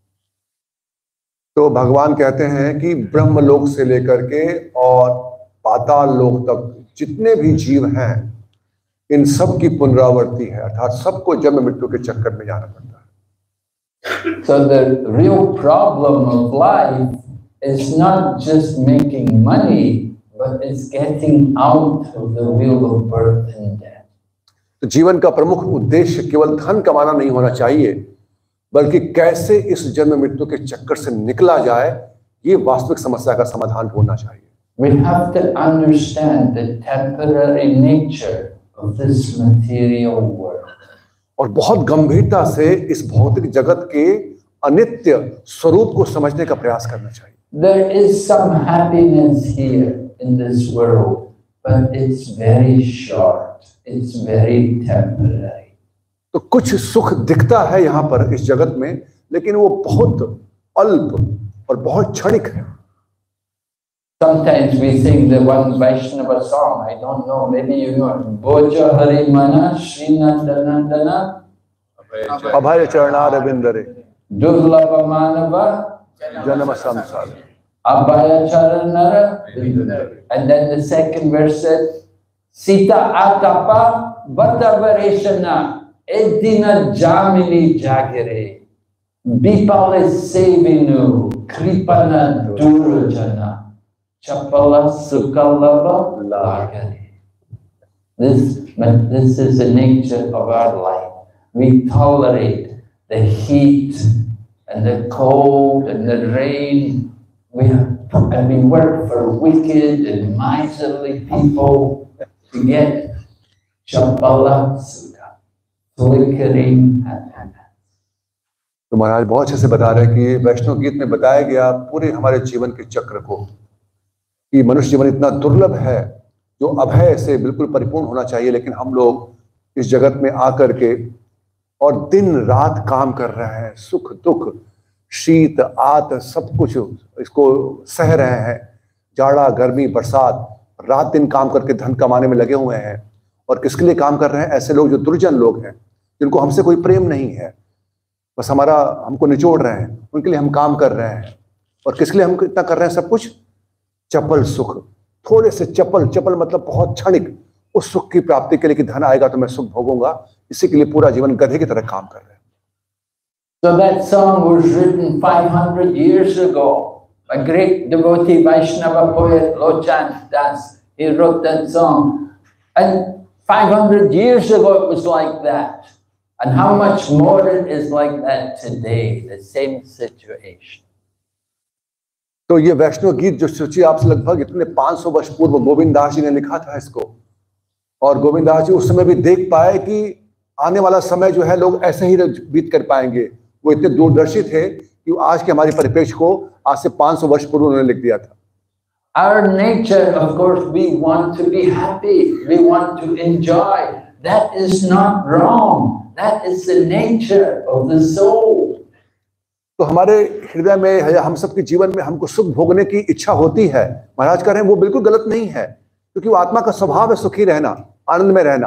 तो भगवान कहते हैं कि ब्रह्मलोक से लेकर के और पाताल लोक तक जितने भी जीव हैं, इन सब की पुनरावृत्ति है, अर्थात सबको जन्म मृत्यु के चक्कर में जाना पड़ता है। So the real problem of life is not just making money, but it's getting out of the wheel of birth and death. तो जीवन का प्रमुख उद्देश्य केवल धन कमाना नहीं होना चाहिए, बल्कि कैसे इस जन्म मृत्यु के चक्कर से निकला जाए, ये वास्तविक समस्या का समाधान ढूंढना चाहिए। We have to understand the temporary nature of this material world. और बहुत गंभीरता से इस भौतिक जगत के अनित्य स्वरूप को समझने का प्रयास करना चाहिए। There is some happiness here in this world, but it's very short. It's very temporary. तो कुछ सुख दिखता है यहाँ पर इस जगत में, लेकिन वो बहुत अल्प और बहुत क्षणिक है। Sometimes we sing the one Vaishnava song. I don't know, maybe you know it. Boja Hari Mana Srinandanandana Abhay चरणारविंदरे Durlava Manava जन्म संसार। Abhaya Charanara. And then the second verse said, Sita Atapa Bhatavareshana Edina Jamini Jagere Bipale Sevinu Kripana Durajana Chapala Sukalava Lagari. This is the nature of our life. We tolerate the heat and the cold and the rain. We work for wicked and miserly people to get Chapala Sukha, flickering happiness. तो महाराज बहुत अच्छे से बता रहे हैं कि वैष्णव गीत में बताया गया पूरे हमारे जीवन के चक्र को, कि मनुष्य जीवन इतना दुर्लभ है जो अभय से बिल्कुल परिपूर्ण होना चाहिए, लेकिन हम लोग इस जगत में आकर के और दिन रात काम कर रहे हैं, सुख दुख शीत आत सब कुछ इसको सह रहे हैं, जाड़ा गर्मी बरसात, रात दिन काम करके धन कमाने में लगे हुए हैं। और किसके लिए काम कर रहे हैं? ऐसे लोग जो दुर्जन लोग हैं, जिनको हमसे कोई प्रेम नहीं है, बस हमको निचोड़ रहे हैं, उनके लिए हम काम कर रहे हैं। और किसके लिए हम इतना कर रहे हैं सब कुछ? चपल सुख, थोड़े से चपल मतलब बहुत क्षणिक, उस सुख की प्राप्ति के लिए कि धन आएगा तो मैं सुख भोगूंगा, इसी के लिए पूरा जीवन गधे की तरह काम कर रहे हैं। So that song was written 500 years ago. A great devotee Vaishnava poet Lochan Das, he wrote that song. And 500 years ago it was like that. And how much more it is like that today, the same situation. तो ये वैष्णव गीत जो सोचिए आपसे लगभग इतने 500 वर्ष पूर्व गोविंद दास जी ने लिखा था इसको, और गोविंद दास जी उस समय भी देख पाए कि आने वाला समय जो है लोग ऐसे ही बीत कर पाएंगे। वो इतने दूरदर्शी थे कि आज के हमारे परिप्रेक्ष्य को आज से 500 वर्ष पूर्व उन्होंने लिख दिया था। Our nature, of course, we want to be happy, we want to enjoy. That is not wrong. That is the nature of the soul. तो हमारे हृदय में या हम सबके जीवन में हमको सुख भोगने की इच्छा होती है, महाराज कह रहे हैं वो बिल्कुल गलत नहीं है, क्योंकि वो आत्मा का स्वभाव है सुखी रहना, आनंद में रहना।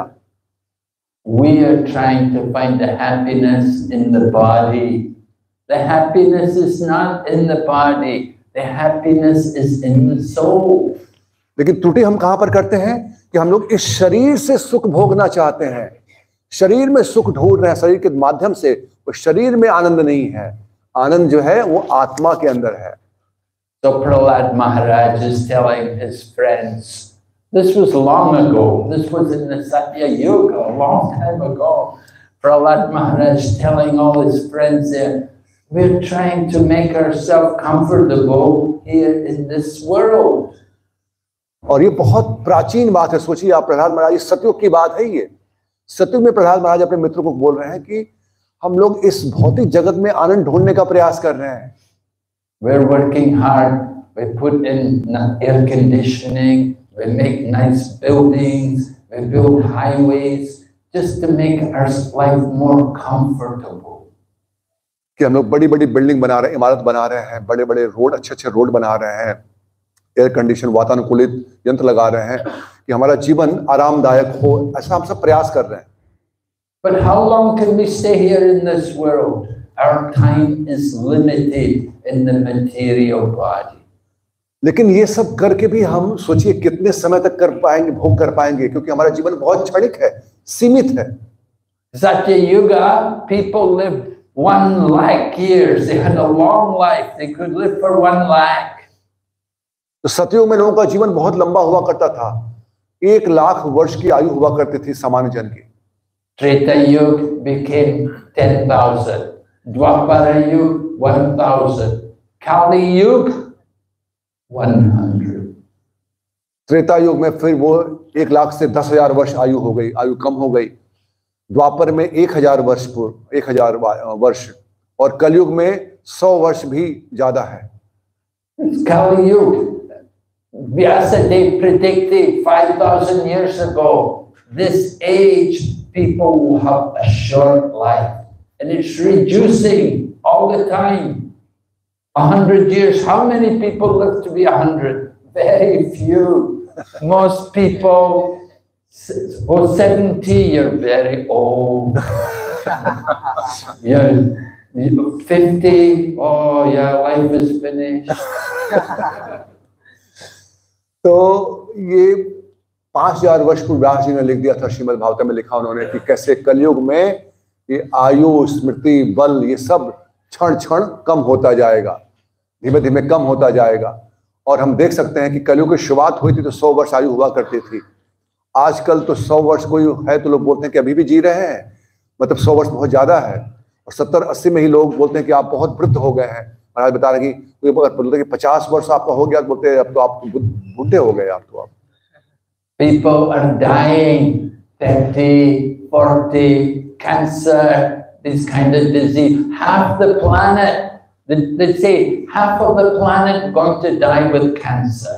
We are trying to find the happiness in the body. The happiness is not in the body. The happiness is in the soul. लेकिन त्रुटि हम कहां पर करते हैं कि हम लोग इस शरीर से सुख भोगना चाहते हैं, शरीर में सुख ढूंढ रहे हैं, शरीर के माध्यम से। वो शरीर में आनंद नहीं है, आनंद जो है वो आत्मा के अंदर है। So Prahlad Maharaj is telling his friends, this was long ago, this was in the Satya Yuga, a long time ago. Prahlad Maharaj telling all his friends there, we're trying to make ourselves comfortable here in this world. और ये बहुत प्राचीन बात है, सोचिए आप, प्रहलाद महाराज, सतयुग की बात है ये। सतयुग में प्रहलाद महाराज अपने मित्रों को बोल रहे हैं कि हम लोग इस भौतिक जगत में आनंद ढूंढने का प्रयास कर रहे हैं। We're working hard. We put in air conditioning. We make nice buildings. We build highways just to make our life more comfortable. कि हम लोग बड़ी बड़ी बिल्डिंग बना रहे हैं, इमारत बना रहे हैं, बड़े बड़े रोड, अच्छे अच्छे रोड बना रहे हैं, एयर कंडीशन वातानुकूलित यंत्र लगा रहे हैं कि हमारा जीवन आरामदायक हो, ऐसा हम सब प्रयास कर रहे हैं। But how long can we stay here in this world? Our time is limited in the material body. लेकिन ये सब करके भी हम सोचिए कितने समय तक कर पाएंगे, भोग कर पाएंगे, क्योंकि हमारा जीवन बहुत क्षणिक है, सीमित है। Satya Yuga, people lived 1 lakh years. They had a long life. They could live for 1 lakh. तो सतयुग में लोगों का जीवन बहुत लंबा हुआ करता था, 1 लाख वर्ष की आयु हुआ करती थी सामान्य जन की। Treta Yuga became 10,000. Dwapara Yuga 1,000. Kali Yuga 100. Treta युग में फिर वो 1 लाख से 10,000 वर्ष आयु हो गई, आयु कम हो गई। द्वापर में 1,000 वर्ष, 1,000 वर्ष, और कलयुग में 100 वर्ष भी ज्यादा है। Kali Yuga. Vyasadeva predicted 5,000 years ago, this age people will have a short life, and it's reducing all the time. 100 years, how many people live to be 100? Very few. Most people, 70, you're very old. You're 50, oh yeah, life is finished. तो ये 5,000 वर्ष पूर्व व्यास जी ने लिख दिया था, श्रीमद् भागवत में लिखा उन्होंने कि कैसे कलयुग में ये आयु, स्मृति, बल, ये सब क्षण क्षण कम होता जाएगा, धीमे धीमे कम होता जाएगा। और हम देख सकते हैं कि कलयुग की शुरुआत हुई थी तो 100 वर्ष आयु हुआ करती थी। आजकल तो 100 वर्ष कोई है तो लोग बोलते हैं कि अभी भी जी रहे हैं, मतलब 100 वर्ष बहुत ज्यादा है। और 70-80 में ही लोग बोलते हैं कि आप बहुत वृद्ध हो गए हैं। महाराज बता रहे हैं कि बोलते हैं कि 50 वर्ष आपका हो गया, बोलते हैं अब तो आप बूढ़े हो गए, आप तो आप। People are dying, 30, 40, cancer, this kind of disease. Half the planet, they say half of the planet going to die with cancer.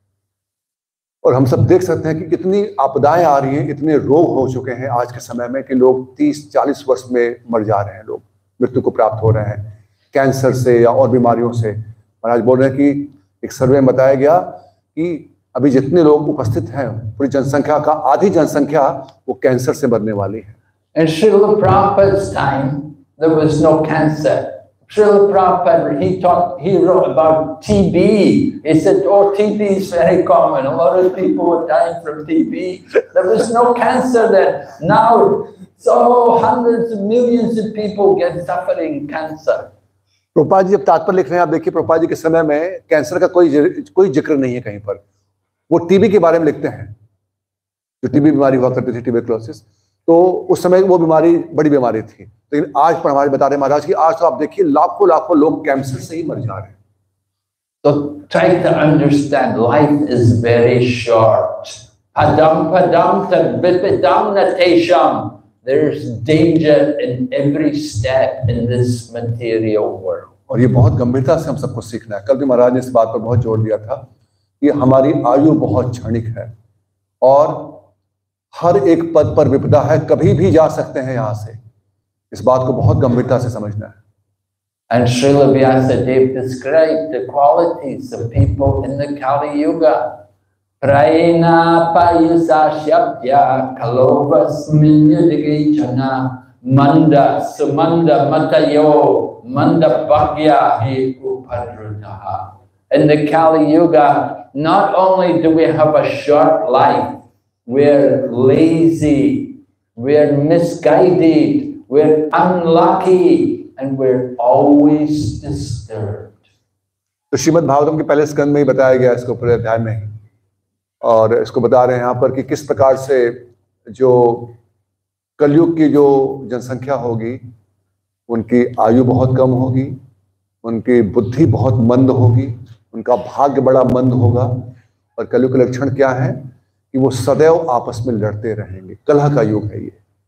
और हम सब देख सकते हैं कि कितनी आपदाएं आ रही हैं, इतने रोग हो चुके हैं आज के समय में कि लोग 30-40 वर्ष में मर जा रहे हैं, लोग मृत्यु को प्राप्त हो रहे हैं कैंसर से या और बीमारियों से। महाराज बोल रहे हैं कि एक सर्वे में बताया गया कि अभी जितने लोग उपस्थित हैं पूरी जनसंख्या का आधी जनसंख्या वो कैंसर से मरने वाली है। In Srila Prabhupada's time, there was no cancer. Srila Prabhupada, he wrote about TB. He said, oh, TB is very common. A lot of people are dying from TB. There was no cancer then. Now, so hundreds of millions of people get suffering cancer. Prabhupada ji जब तात्पर्य लिख रहे हैं, आप देखिए प्रभुपाद जी के समय में कैंसर का कोई जिक्र नहीं है कहीं पर। वो टीबी के बारे में लिखते हैं, जो टीबी बीमारी हुआ करती थी, ट्यूबरकुलोसिस, तो उस समय वो बीमारी बड़ी बीमारी थी। लेकिन आज पर हमारे बता रहे महाराज कि आज तो आप देखिए लाखों लाखों लोग कैंसर से ही मर जा रहे हैं। So try to understand, life is very short. Padam padam tad vipadam natesham. There's danger in every step in this material world. और ये बहुत गंभीरता से हम सबको सीखना है। कल भी महाराज ने इस बात पर बहुत जोर दिया था कि हमारी आयु बहुत क्षणिक है और हर एक पद पर विपदा है, कभी भी जा सकते हैं यहां से। इस बात को बहुत गंभीरता से समझना है। And Srila Vyasadeva described the qualities of people in the Kali Yuga. Prayena payasa shabdya kalovasminyadigichana manda sumanda matayo manda bhagya he upadrutaha. In the Kali Yuga, not only do we have a short life, we're lazy, we're misguided, we're unlucky, and we're always disturbed. तो श्रीमद् भागवतम के पहले स्कंद में ही बताया गया, इसको पूरे अध्याय में ही, और इसको बता रहे हैं यहाँ पर कि किस प्रकार से जो कलयुग की जो जनसंख्या होगी, उनकी आयु बहुत कम होगी, उनकी बुद्धि बहुत मंद होगी, उनका भाग्य बड़ा मंद होगा। और कलयुग के लक्षण क्या है कि वो सदैव आपस में लड़ते रहेंगे। कलह का युग है ये।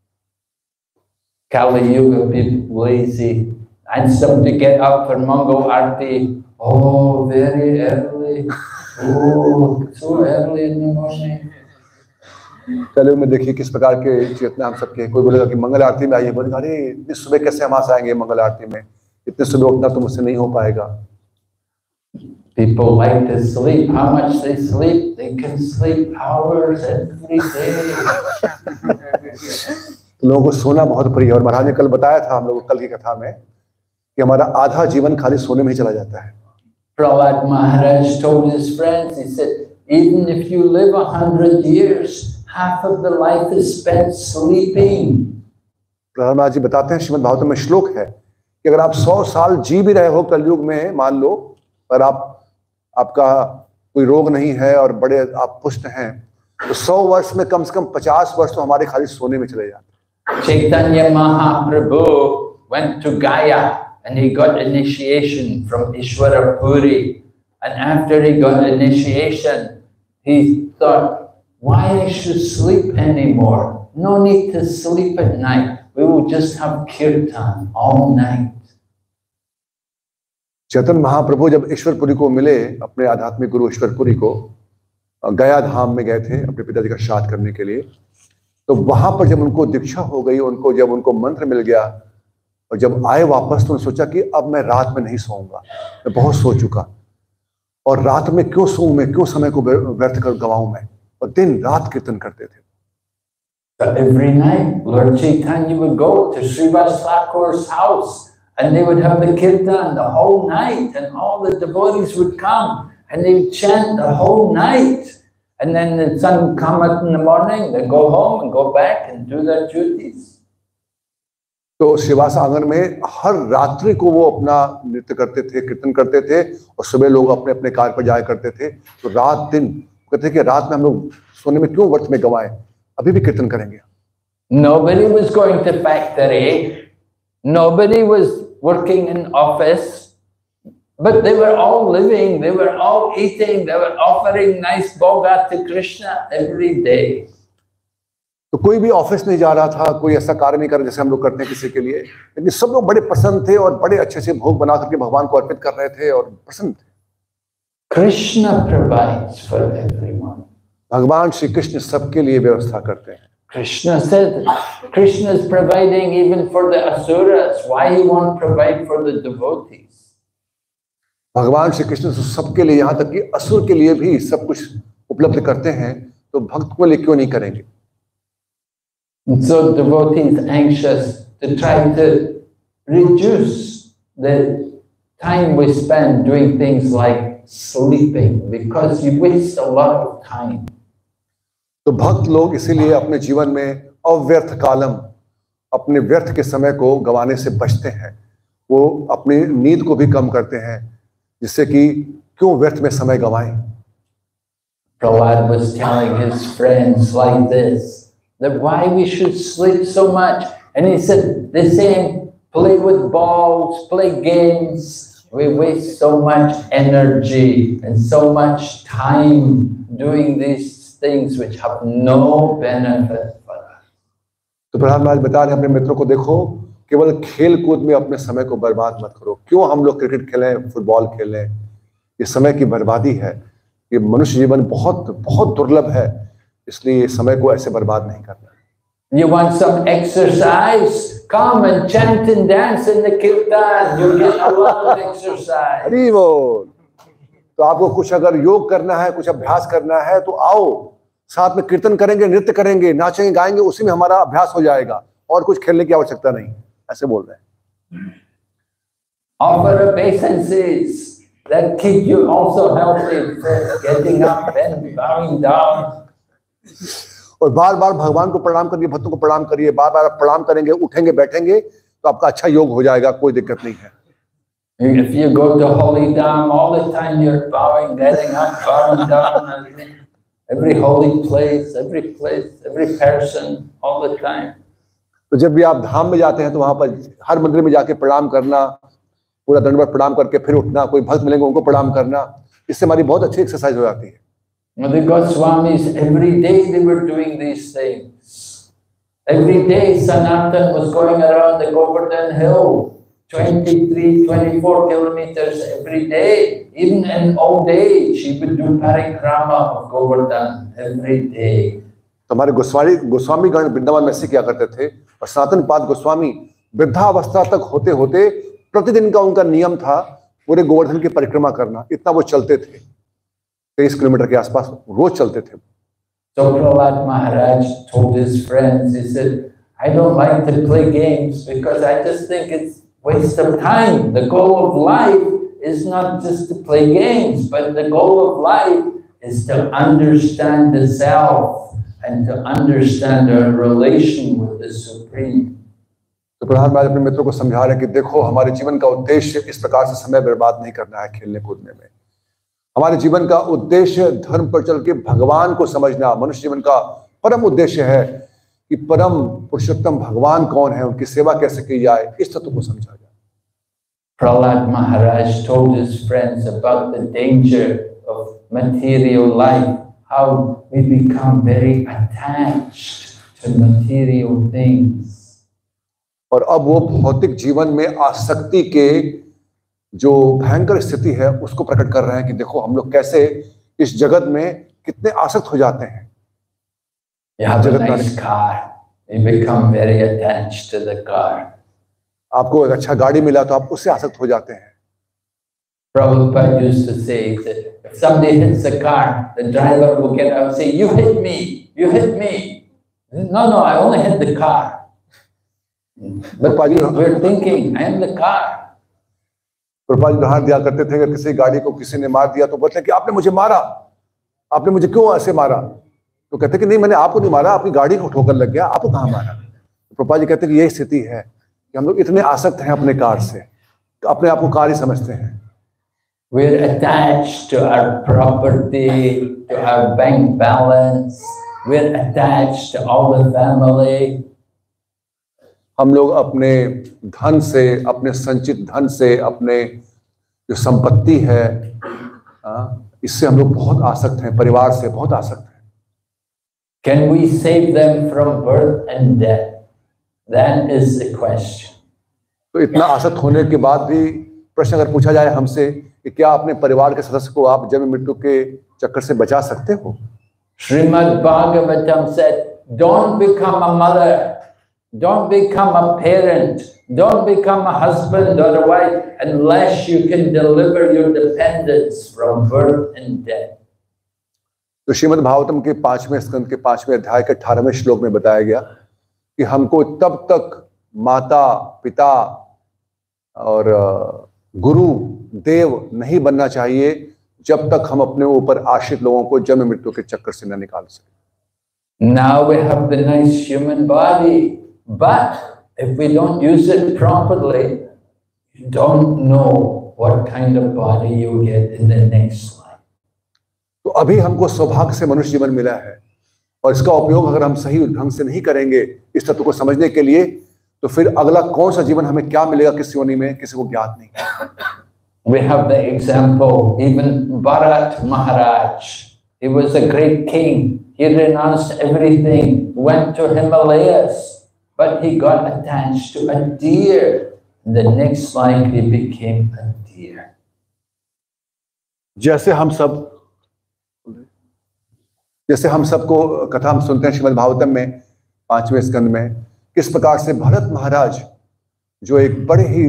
Kali Yuga, people lazy, and some to get up for Mangal Aarti, oh, very early, oh, so early in the morning. कलयुग में देखिए किस प्रकार के चेतना हम सबके। कोई बोलेगा कि मंगल आरती में आइए, बोलेगा अरे इतनी सुबह कैसे हम आ जाएंगे मंगल आरती में, इतने सुबह उठना तो मुझसे नहीं हो पाएगा। People like to sleep. How much they sleep? They can sleep hours every day. लोगों को सोना बहुत प्रिय है, और महाराज ने कल बताया था हम लोगों को कल की कथा में कि हमारा आधा जीवन खाली सोने में ही चला जाता है। Prahlad Maharaj told his friends, he said, even if you live 100 years, half of the life is spent sleeping. Prahlad महाराज जी बताते हैं, श्रीमद् भागवतम में श्लोक है कि अगर आप 100 साल जी भी रहे हो कलयुग में, मान लो, पर आपका कोई रोग नहीं है और बड़े आप पुष्ट हैं, तो 100 वर्ष में कम से कम 50 वर्ष तो हमारे खाली सोने में चले जाते हैं। Chaitanya Mahaprabhu went to Gaya and he got initiation from Ishwara Puri. And after he got initiation, he thought, why I should sleep anymore? No need to sleep at night. We will just have kirtan all night. Chaitanya Mahaprabhu जब ईश्वरपुरी को मिले, अपने आध्यात्मिक गुरु ईश्वरपुरी को, गया धाम में गए थे अपने पिताजी का श्राद्ध करने के लिए, तो वहां पर जब उनको दीक्षा हो गई, जब उनको मंत्र मिल गया, और जब आए वापस तो उन्होंने सोचा कि अब मैं रात में नहीं सोऊंगा, मैं बहुत सो चुका, और रात में क्यों सोऊं मैं, क्यों समय को व्यर्थ कर गवाऊं मैं, और दिन रात कीर्तन करते थे। But every night, Lord Chaitanya would go to Srivas Thakur's house and they would have the kirtan the whole night, and all the devotees would come and they would chant the whole night. And then the sun would come up in the morning, they go home and go back and do their duties. तो श्रीवास आंगन में हर रात्रि को वो अपना नृत्य करते थे, कीर्तन करते थे, और सुबह लोग अपने अपने कार्य पर जाया करते थे। तो रात दिन कहते थे कि रात में हम लोग सोने में क्यों व्यर्थ में गवाएं, अभी भी कीर्तन करेंगे। Nobody was going to factory, nobody was working in office, but they were all living, they were all eating, they were offering nice bhoga to Krishna every day. तो कोई भी ऑफिस नहीं जा रहा था, कोई ऐसा कार्य नहीं कर रहा जैसे हम लोग करते हैं किसी के लिए, लेकिन सब लोग बड़े प्रसन्न थे और बड़े अच्छे से भोग बना करके भगवान को अर्पित कर रहे थे और प्रसन्न थे। Krishna provides for everyone. भगवान श्री कृष्ण सबके लिए व्यवस्था करते हैं। Krishna said, Krishna is providing even for the asuras. Why he won't provide for the devotees? भगवान श्री कृष्ण सबके लिए, यहाँ तक कि असुर के लिए भी सब कुछ उपलब्ध करते हैं, तो भक्त को लिए क्यों नहीं करेंगे? And so devotees anxious to try to reduce the time we spend doing things like sleeping, because you waste a lot of time. तो भक्त लोग इसीलिए अपने जीवन में अव्यर्थ कालम, अपने व्यर्थ के समय को गंवाने से बचते हैं। वो अपनी नींद को भी कम करते हैं, जिससे कि क्यों व्यर्थ में समय गंवाएं। Prahlad was telling his friends like this, that why we should sleep so much. And he said, the same, play with balls, play games. We waste so much energy and so much time doing these things which have no benefit for us. तो प्रहलाद महाराज बता रहे हैं अपने मित्रों को, देखो केवल खेल कूद में अपने समय को बर्बाद मत करो। क्यों हम लोग क्रिकेट खेलें, फुटबॉल खेलें? ये समय की बर्बादी है। ये मनुष्य जीवन बहुत बहुत दुर्लभ है। इसलिए समय को ऐसे बर्बाद नहीं करना। You want some exercise? Come and chant and dance in the kirtan. You get a lot of exercise. हरी बोल। तो आपको कुछ अगर योग करना है, कुछ अभ्यास करना है, तो आओ, साथ में कीर्तन करेंगे, नृत्य करेंगे, नाचेंगे, गाएंगे, उसी में हमारा अभ्यास हो जाएगा और कुछ खेलने की आवश्यकता नहीं। ऐसे बोल रहे हैं। Offer obeisances that keep you also healthy, getting up and bowing down. और बार बार भगवान को प्रणाम करिए, भक्तों को प्रणाम करिए, बार बार आप प्रणाम करेंगे, उठेंगे, बैठेंगे, तो आपका अच्छा योग हो जाएगा, कोई दिक्कत नहीं है। If you go to holy dham, all the time you're bowing, getting up, bowing down, every holy place, every person, all the time. तो जब भी आप धाम में जाते हैं तो वहां पर हर मंदिर में जाके प्रणाम करना, पूरा दंडवत प्रणाम करके फिर उठना, कोई भक्त मिलेंगे उनको प्रणाम करना, इससे हमारी बहुत अच्छी एक्सरसाइज हो जाती है। The Goswamis, every day they were doing these things. Every day Sanatan was going around the Govardhan Hill, 23, 24 kilometers every day. Even in old age, she would do parikrama of Govardhan every day. तो हमारे गोस्वामी गण वृंदावन में ऐसे किया करते थे, और सनातन पाद गोस्वामी वृद्धावस्था तक होते होते प्रतिदिन का उनका नियम था पूरे गोवर्धन की परिक्रमा करना। इतना वो चलते थे, 23 किलोमीटर के आसपास रोज चलते थे। So Prahlad Maharaj told his friends, he said, I don't like to play games because I just think it's waste of time. The goal of life is not just to play games, but the goal of life is to understand the self and to understand our relation with the Supreme. तो प्रधान महाराज अपने मित्रों को समझा रहे कि देखो, हमारे जीवन का उद्देश्य इस प्रकार से समय बर्बाद नहीं करना है खेलने कूदने में। हमारे जीवन का उद्देश्य धर्म पर चल के भगवान को समझना। मनुष्य जीवन का परम उद्देश्य है कि परम पुरुषोत्तम भगवान कौन है, उनकी सेवा कैसे की जाए, इस तत्व को समझा जाए। Prahlad Maharaj told his friends about the danger of material life, how we become very attached to material things. और अब वो भौतिक जीवन में आसक्ति के जो भयंकर स्थिति है उसको प्रकट कर रहे हैं कि देखो हम लोग कैसे इस जगत में कितने आसक्त हो जाते हैं। You have a nice car, you become very attached to the car. आपको एक अच्छा गाड़ी मिला तो आप उससे आसक्त हो जाते हैं। Prabhupada used to say that if somebody hits the car, the driver will get out and say, "You hit me, you hit me." No, I only hit the car. But we're thinking, I am the car. Prabhupada ji उदाहरण दिया करते थे कि किसी गाड़ी को किसी ने मार दिया तो बोलते कि आपने मुझे मारा, आपने मुझे क्यों ऐसे मारा? तो कहते कि नहीं, मैंने आपको नहीं मारा, आपकी गाड़ी को ठोकर लग गया, आपको कहाँ मारा? तो प्रभुपाद जी कहते कि यही स्थिति है कि हम लोग इतने आसक्त हैं अपने कार से, अपने आप को कार ही समझते हैं। We're attached to our property, to our bank balance. We're attached to all the family. हम लोग अपने धन से, अपने संचित धन से, अपने जो संपत्ति है, इससे हम लोग बहुत आसक्त हैं, परिवार से बहुत आसक्त हैं। Can we save them from birth and death? That is the question. तो इतना आसक्त होने के बाद भी प्रश्न अगर पूछा जाए हमसे कि क्या अपने परिवार के सदस्य को आप जन्म मृत्यु के चक्कर से बचा सकते हो? Srimad Bhagavatam said, don't become a mother, don't become a parent, don't become a husband or a wife unless you can deliver your dependents from birth and death. तो श्रीमद् भागवतम के 5वें स्कंद के 5वें अध्याय के 18वें श्लोक में बताया गया कि हमको तब तक माता, पिता और गुरु, देव नहीं बनना चाहिए जब तक हम अपने ऊपर आश्रित लोगों को जन्म मृत्यु के चक्कर से न निकाल सके। Now we have the nice human body, but if we don't use it properly, you don't know what kind of body you get in the next life. तो अभी हमको सौभाग्य से मनुष्य जीवन मिला है और इसका उपयोग अगर हम सही ढंग से नहीं करेंगे इस तत्व को समझने के लिए, तो फिर अगला कौन सा जीवन हमें क्या मिलेगा किस योनि में, किसी को ज्ञात नहीं। We have the example, even Bharat Maharaj. He was a great king. He renounced everything, went to Himalayas, but he got attached to a deer. In the next life, he became a deer. जैसे हम सब जैसे हम सबको कथा हम सुनते हैं श्रीमद् भागवतम में 5वें स्कंद में, किस प्रकार से भरत महाराज जो एक बड़े ही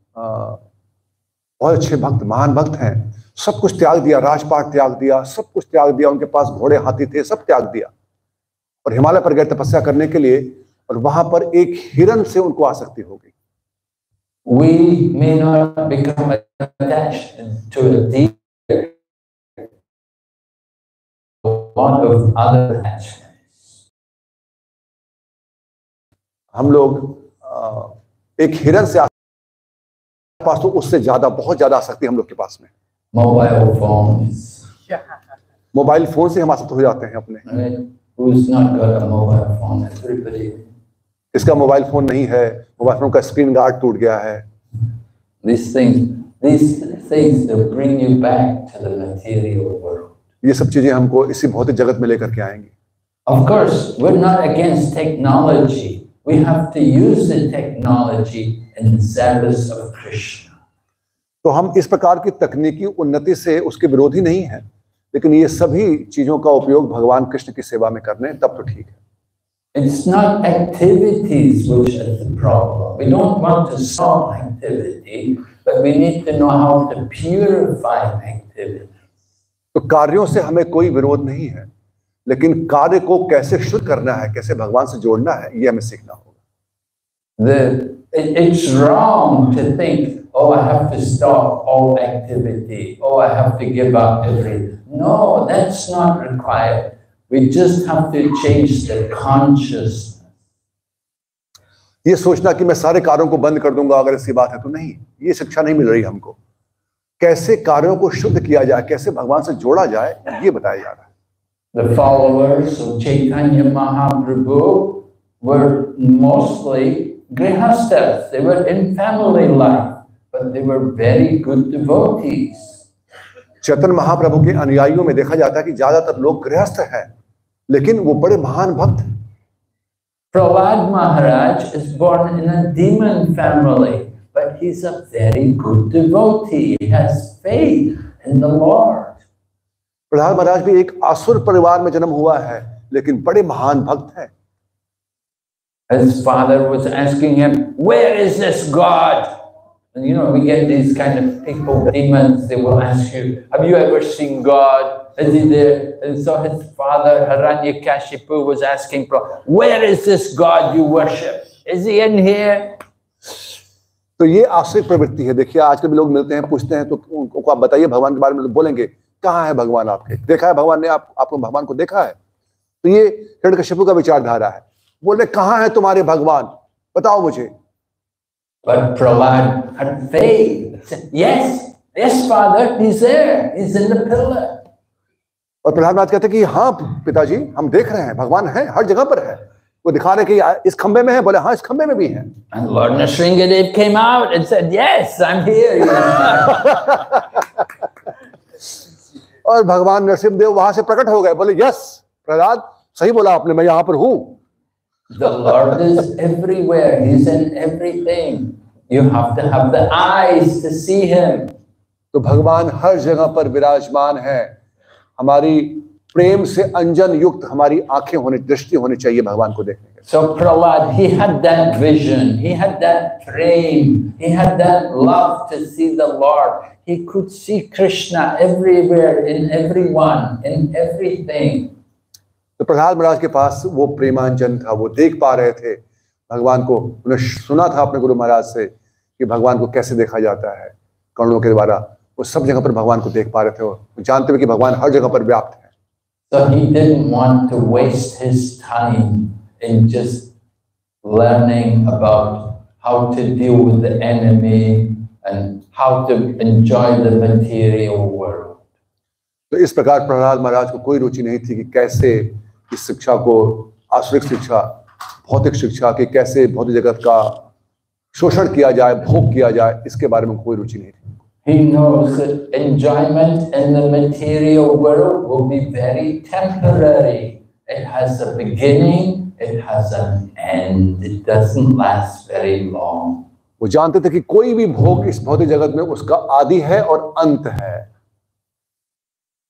बहुत अच्छे भक्त, महान भक्त हैं, सब कुछ त्याग दिया, राजपाट त्याग दिया, सब कुछ त्याग दिया, उनके पास घोड़े हाथी थे, सब त्याग दिया और हिमालय पर गए तपस्या करने के लिए, और वहां पर एक हिरण से उनको आसक्ति हो गई। We may not become attached to a deer, one of other attachments. हम लोग एक हिरण से पास, तो उससे ज्यादा, बहुत ज्यादा आसक्ति हम लोग के पास में Mobile phones. मोबाइल फोन से हम आसक्त हो जाते हैं अपने। Who's not got a mobile phone? Everybody. इसका मोबाइल फोन नहीं है, मोबाइल फोन का स्क्रीन गार्ड टूट गया है। These things that bring you back to the material world. ये सब चीजें हमको इसी भौतिक जगत में लेकर के आएंगी। Of course, we're not against technology. We have to use the technology in the service of Krishna. तो हम इस प्रकार की तकनीकी उन्नति से उसके विरोधी नहीं है, लेकिन ये सभी चीजों का उपयोग भगवान कृष्ण की सेवा में करने, तब तो ठीक है। It's not activities which are the problem. We don't want to solve activity, but we need to know how to purify activity. तो कार्यों से हमें कोई विरोध नहीं है, लेकिन कार्य को कैसे शुद्ध करना है, कैसे भगवान से जोड़ना है, ये हमें सीखना होगा। It's wrong to think, oh, I have to stop all activity. Oh, I have to give up everything. No, that's not required. We just have to change the consciousness. ये सोचना कि मैं सारे कार्यों को बंद कर दूंगा अगर ऐसी बात है तो नहीं, ये शिक्षा नहीं मिल रही हमको। कैसे कार्यों को शुद्ध किया जाए, कैसे भगवान से जोड़ा जाए, ये बताया जा रहा है। The followers of Chaitanya Mahaprabhu were mostly grihasthas. They were in family life, but they were very good devotees. Chaitanya Mahaprabhu के अनुयायियों में देखा जाता है कि ज्यादातर लोग गृहस्थ हैं, लेकिन वो बड़े महान भक्त। Prahlad Maharaj is born in a demon family, but he's a very good devotee. He has faith in the Lord. Prahlad महाराज भी एक असुर परिवार में जन्म हुआ है, लेकिन बड़े महान भक्त हैं। His father was asking him, "Where is this God?" And you know, we get these kind of people, demons. They will ask you, "Have you ever seen God? Is he there?" And so his father, Hiranyakashipu, was asking, "Where is this God you worship? Is he in here?" तो ये आश्रित प्रवृत्ति है। देखिए आजकल भी लोग मिलते हैं, पूछते हैं, तो उनको आप बताइए भगवान के बारे में, बोलेंगे कहाँ है भगवान आपके, देखा है भगवान ने, आपको भगवान को देखा है? तो ये हिरण्यकशिपु का विचारधारा है। बोल रहे कहाँ है तुम्हारे भगवान, बताओ मुझे। But Prahlad had faith. He said, yes, Father, he's there. He's in the pillar. और प्रहलाद महाराज कहते कि हाँ पिताजी, हम देख रहे हैं, भगवान है, हर जगह पर है। वो दिखा रहे कि इस खंबे में है, बोले हाँ इस खंबे में भी है। And Lord Nrsingadev came out and said, "Yes, I'm here." और भगवान नरसिंहदेव वहां से प्रकट हो गए, बोले यस प्रहलाद, सही बोला आपने, मैं यहाँ पर हूँ। The Lord is everywhere. He's in everything. You have to have the eyes to see him. तो भगवान हर जगह पर विराजमान है। हमारी प्रेम से अंजन युक्त हमारी आंखें होने, दृष्टि होनी चाहिए भगवान को देखने के। So Prahlad, he had that vision. He had that prem. He had that love to see the Lord. He could see Krishna everywhere, in everyone, in everything. तो प्रहलाद महाराज के पास वो प्रेमांजन था, वो देख पा रहे थे भगवान को। उन्हें सुना था अपने गुरु महाराज से कि भगवान को कैसे देखा जाता है कर्णों के द्वारा। वो सब जगह पर भगवान को देख पा रहे थे, वो जानते हुए कि भगवान हर जगह पर व्याप्त है। So he didn't want to waste his time in just learning about how to deal with the enemy and how to enjoy the material world. तो इस प्रकार प्रहलाद महाराज को कोई रुचि नहीं थी कि कैसे इस शिक्षा को, आसुरिक शिक्षा, भौतिक शिक्षा की कैसे भौतिक जगत का शोषण किया जाए, भोग किया जाए, इसके बारे में कोई रुचि नहीं थी। He knows that enjoyment in the material world will be very temporary. It has a beginning, it has an end. It doesn't last very long. वो जानते थे कि कोई भी भोग इस भौतिक जगत में उसका आदि है और अंत है।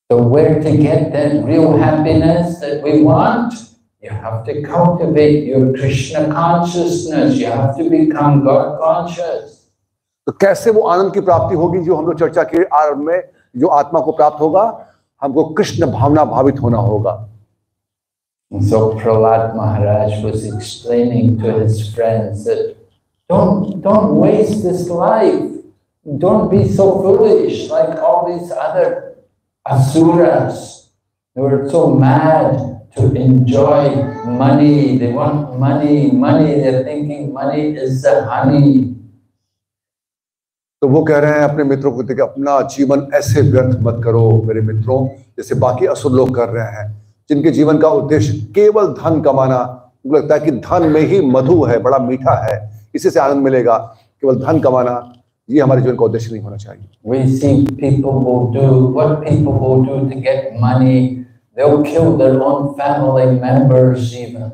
So where to get that real happiness that we want? You have to cultivate your Krishna consciousness. You have to become God conscious. तो कैसे वो आनंद की प्राप्ति होगी जो हम लोग चर्चा के आरंभ में जो आत्मा को प्राप्त होगा? हमको कृष्ण भावना भावित होना होगा। So Prahlad Maharaj was explaining to his friends that don't waste this life. Don't be so foolish like all these other asuras. They were so mad to enjoy money. They want money, money. They're thinking money is the honey. तो वो कह रहे हैं अपने मित्रों को कि अपना जीवन ऐसे व्यर्थ मत करो मेरे मित्रों, जैसे बाकी असुर लोग कर रहे हैं, जिनके जीवन का उद्देश्य केवल धन कमाना। उनको लगता है कि धन में ही मधु है, बड़ा मीठा है, इसी से आनंद मिलेगा। केवल धन कमाना ये हमारे जीवन का उद्देश्य नहीं होना चाहिए। We see people will do what people will do to get money. They'll kill their own family members even.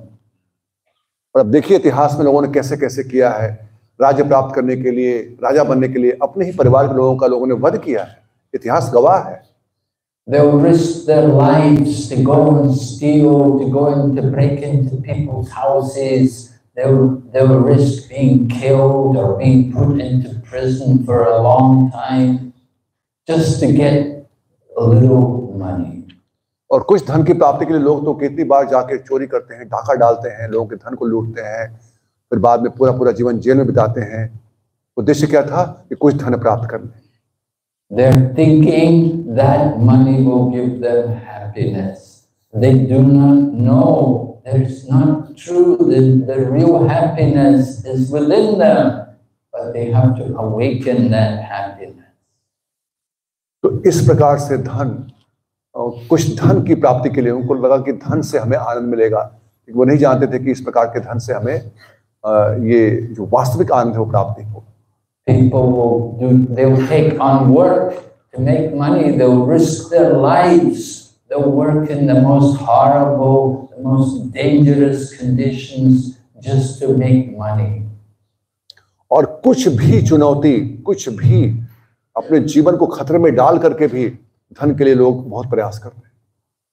और अब देखिए इतिहास में लोगों ने कैसे कैसे किया है, राज्य प्राप्त करने के लिए, राजा बनने के लिए अपने ही परिवार के लोगों का लोगों ने वध किया है। इतिहास गवाह है। They'll risk their lives to go and steal, to go and to break into people's houses. They'll risk being killed or being put into prison for a long time just to get a little money. और कुछ धन की प्राप्ति के लिए लोग तो कितनी बार जाके चोरी करते हैं, डाका डालते हैं, लोगों के धन को लूटते हैं, फिर बाद में पूरा पूरा जीवन जेल में बिताते हैं। उद्देश्य क्या था? कि कुछ धन प्राप्त करना। They're thinking that money will give them happiness. They do not know that it's not true. The real happiness is within them, but they have to awaken that happiness. तो इस प्रकार से धन, कुछ धन की प्राप्ति के लिए उनको लगा कि धन से हमें आनंद मिलेगा, लेकिन वो नहीं जानते थे कि इस प्रकार के धन से हमें ये जो वास्तविक आनंद है वो प्राप्ति हो। People they'll take on work to make money. They'll risk their lives. They'll work in the most horrible, the most dangerous conditions just to make money. और कुछ भी चुनौती, कुछ भी अपने जीवन को खतरे में डाल करके भी धन के लिए लोग बहुत प्रयास करते हैं।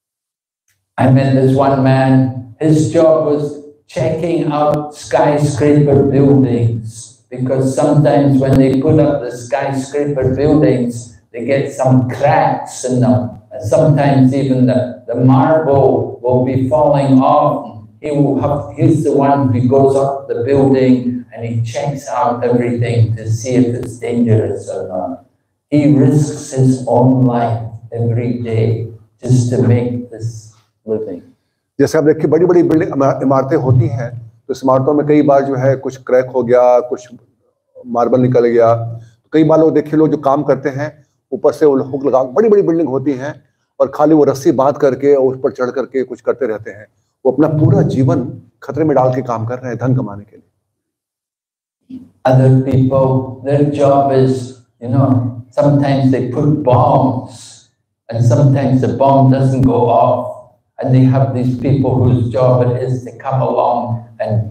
I met this one man. His job was checking out skyscraper buildings. Because sometimes when they put up the skyscraper buildings, they get some cracks in them. And sometimes even the marble will be falling off. He's the one who goes up the building and he checks out everything to see if it's dangerous or not. He risks his own life every day just to make this living. जैसे आप देखिए बड़ी बड़ी building इमारतें होती हैं, तो इस इमारतों में कई बार जो है कुछ क्रैक हो गया, कुछ मार्बल निकल गया। तो कई बार लोग देखिए, लोग जो काम करते हैं ऊपर से हुक लगा, बड़ी बड़ी बिल्डिंग होती हैं और खाली वो रस्सी बांध करके और उस पर चढ़ करके कुछ करते रहते हैं। वो अपना पूरा जीवन खतरे में डाल के काम कर रहे हैं धन कमाने के लिए। Other people, their job is, sometimes they put bombs and sometimes the bomb doesn't go off. And they have these people whose job it is to come along and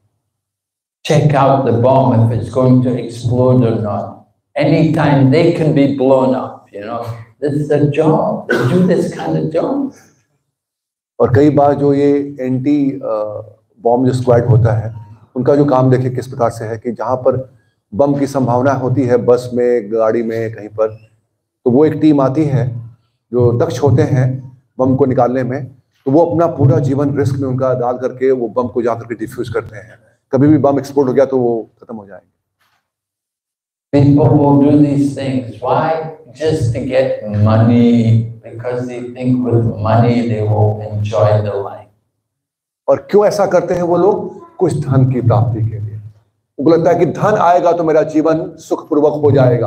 check out the bomb if it's going to explode or not. Anytime they can be blown up, This is their job. They do this kind of job. और कई बार जो ये anti bomb जो squad होता है, उनका जो काम देखिए किस प्रकार से है कि जहाँ पर बम की संभावना होती है, बस में, गाड़ी में, कहीं पर, तो वो एक टीम आती है जो दक्ष होते हैं बम को निकालने में। तो वो अपना पूरा जीवन रिस्क में उनका डाल करके वो बम को जाकर के डिफ्यूज करते हैं। कभी भी बम एक्सप्लोड हो गया तो वो खत्म हो जाएंगे। People will do these things. Why? Just to get money, because they think with money they will enjoy their life. और क्यों ऐसा करते हैं वो लोग? कुछ धन की प्राप्ति के लिए। उनको लगता है कि धन आएगा तो मेरा जीवन सुखपूर्वक हो जाएगा।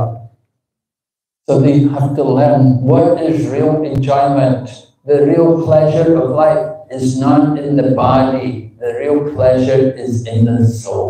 So they have to learn what is real enjoyment. The real pleasure of life is not in the body. The real pleasure is in the soul.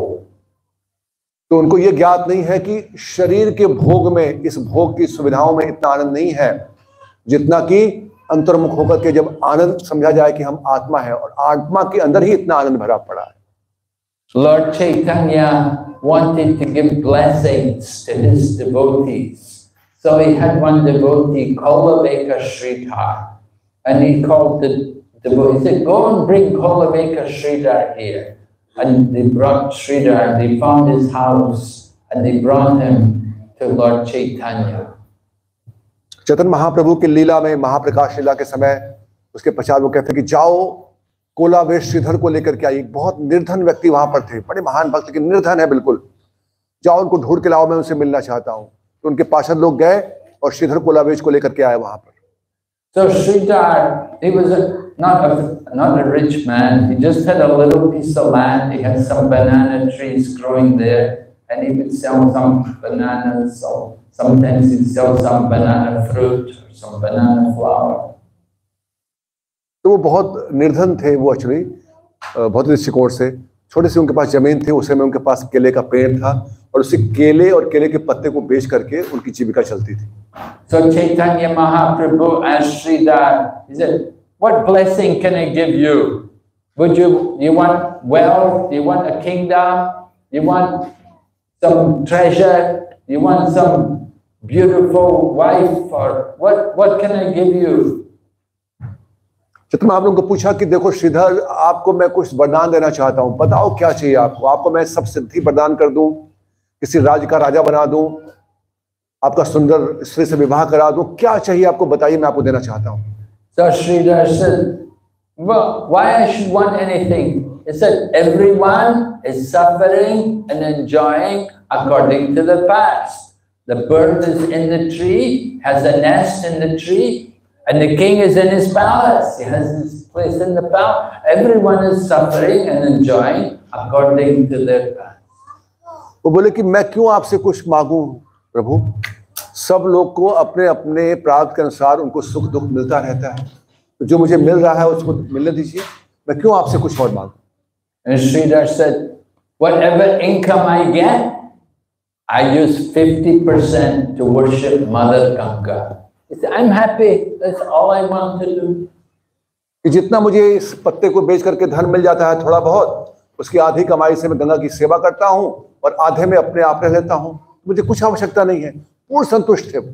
तो उनको ये ज्ञात नहीं है कि शरीर के भोग में, इस भोग की सुविधाओं में इतना आनंद नहीं है जितना कि अंतर्मुख होकर के जब आनंद समझा जाए कि हम आत्मा है और आत्मा के अंदर ही इतना आनंद भरा पड़ा है। Lord Chaitanya wanted to give blessings to his devotees. So he had one devotee, Kolaveka Sridhar, and he called the devotee. He said, "Go and bring Kolaveka Sridhar here." And they brought Sridhar, and they found his house, and they brought him to Lord Chaitanya. Chaitanya Mahaprabhu की लीला में, महाप्रकाश लीला के समय उसके पश्चात वो कहते हैं कि जाओ कोलावेश श्रीधर को लेकर के आई। एक बहुत निर्धन व्यक्ति वहां पर थे, बड़े महान भक्त, लेकिन निर्धन है बिल्कुल। जाओ उनको ढूंढ के लाओ, मैं उनसे मिलना चाहता हूँ। तो उनके पार्षद लोग गए और श्रीधर कोलावेश को लेकर के आए वहां पर। So Sridhar, he was not a rich man. He just had a little piece of land. He had some banana trees growing there, and he would sell some bananas. So sometimes he'd sell some banana fruit or some banana flour. तो वो बहुत निर्धन थे, वो actually बहुत दृष्टिकोण से छोटे से उनके पास जमीन थी। उस समय उनके पास केले का पेड़ था और उसी केले और केले के पत्ते को बेच करके उनकी जीविका चलती थी। So Chaitanya Mahaprabhu asked Sridhar, he said, "What blessing can I give you? You want wealth? You want a kingdom? You want some treasure? You want some beautiful wife? Or what can I give you?" Chaitanya Mahaprabhu को पूछा कि देखो श्रीधर, आपको मैं कुछ वरदान देना चाहता हूँ, बताओ क्या चाहिए आपको। आपको मैं सब सिद्धि प्रदान कर दूं, किसी राज्य का राजा बना दूं, आपका सुंदर स्त्री से विवाह करा दूं, क्या चाहिए आपको बताइए, मैं आपको देना चाहता हूँ। So Sridhar said, "Well, why I should want anything?" He said, "Everyone is suffering and enjoying according to the past. The bird is in the tree, has a nest in the tree, and the king is in his palace. He has his place in the palace. Everyone is suffering and enjoying according to their past." वो बोले कि मैं क्यों आपसे कुछ मांगू प्रभु, सब लोग को अपने अपने प्राप्त के अनुसार उनको सुख दुख मिलता रहता है, तो जो मुझे मिल रहा है उसको मिलने दीजिए, मैं क्यों आपसे कुछ और मांगू। And Sridhar said, "Whatever income I get, I use 50% to worship Mother Ganga." He said, "I'm happy. That's all I want to do." कि जितना मुझे इस पत्ते को बेच करके धन मिल जाता है थोड़ा बहुत, उसकी आधी कमाई से मैं गंगा की सेवा करता हूँ और आधे में अपने आप रह लेता हूँ, मुझे कुछ आवश्यकता नहीं है, पूर्ण संतुष्ट है।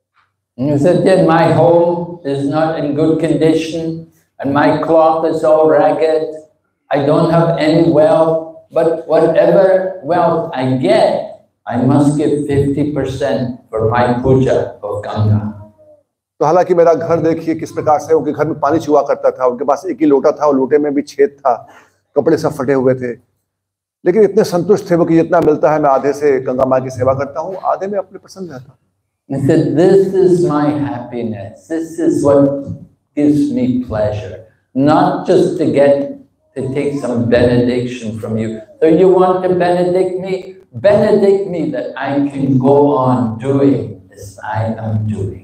He said, "Then my home is not in good condition, and my cloth is all ragged. I don't have any wealth, but whatever wealth I get, I must give 50% for my puja of Ganga." तो हालांकि मेरा घर देखिए किस प्रकार से, उनके घर में पानी चुआ करता था, उनके पास एक ही लोटा था और लोटे में भी छेद था, कपड़े सब फटे हुए थे, लेकिन इतने संतुष्ट थे वो कि जितना मिलता है मैं आधे से गंगा माँ की सेवा करता हूँ, आधे में अपने प्रसन्न रहता हूँ। He said, "This is my happiness. This is what gives me pleasure. Not just to take some benediction from you. So you want to benedict me? Benedict me that I can go on doing as I am doing."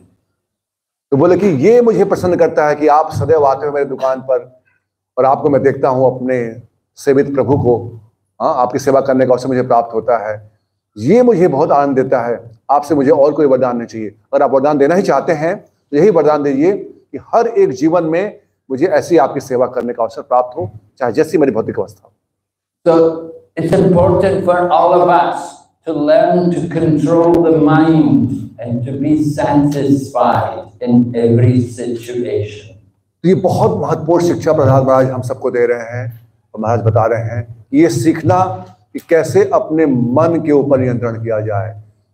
तो बोले कि ये मुझे प्रसन्न करता है कि आप सदैव आते हो मेरे दुकान पर और आपको मैं देखता हूँ अपने सेवित प्रभु को, हाँ, आपकी सेवा करने का अवसर मुझे प्राप्त होता है, ये मुझे बहुत आनंद देता है। आपसे मुझे और कोई वरदान नहीं चाहिए। अगर आप वरदान देना ही चाहते हैं तो यही वरदान दीजिए कि हर एक जीवन में मुझे ऐसी आपकी सेवा करने का अवसर प्राप्त हो, चाहे जैसी मेरी भौतिक अवस्था हो। So it's important for all of us to learn to control the mind and to be satisfied in every situation. तो ये बहुत महत्वपूर्ण शिक्षा प्रधान महाराज हम सबको दे रहे हैं और महाराज बता रहे हैं, ये सीखना कि कैसे अपने मन के ऊपर नियंत्रण किया जाए।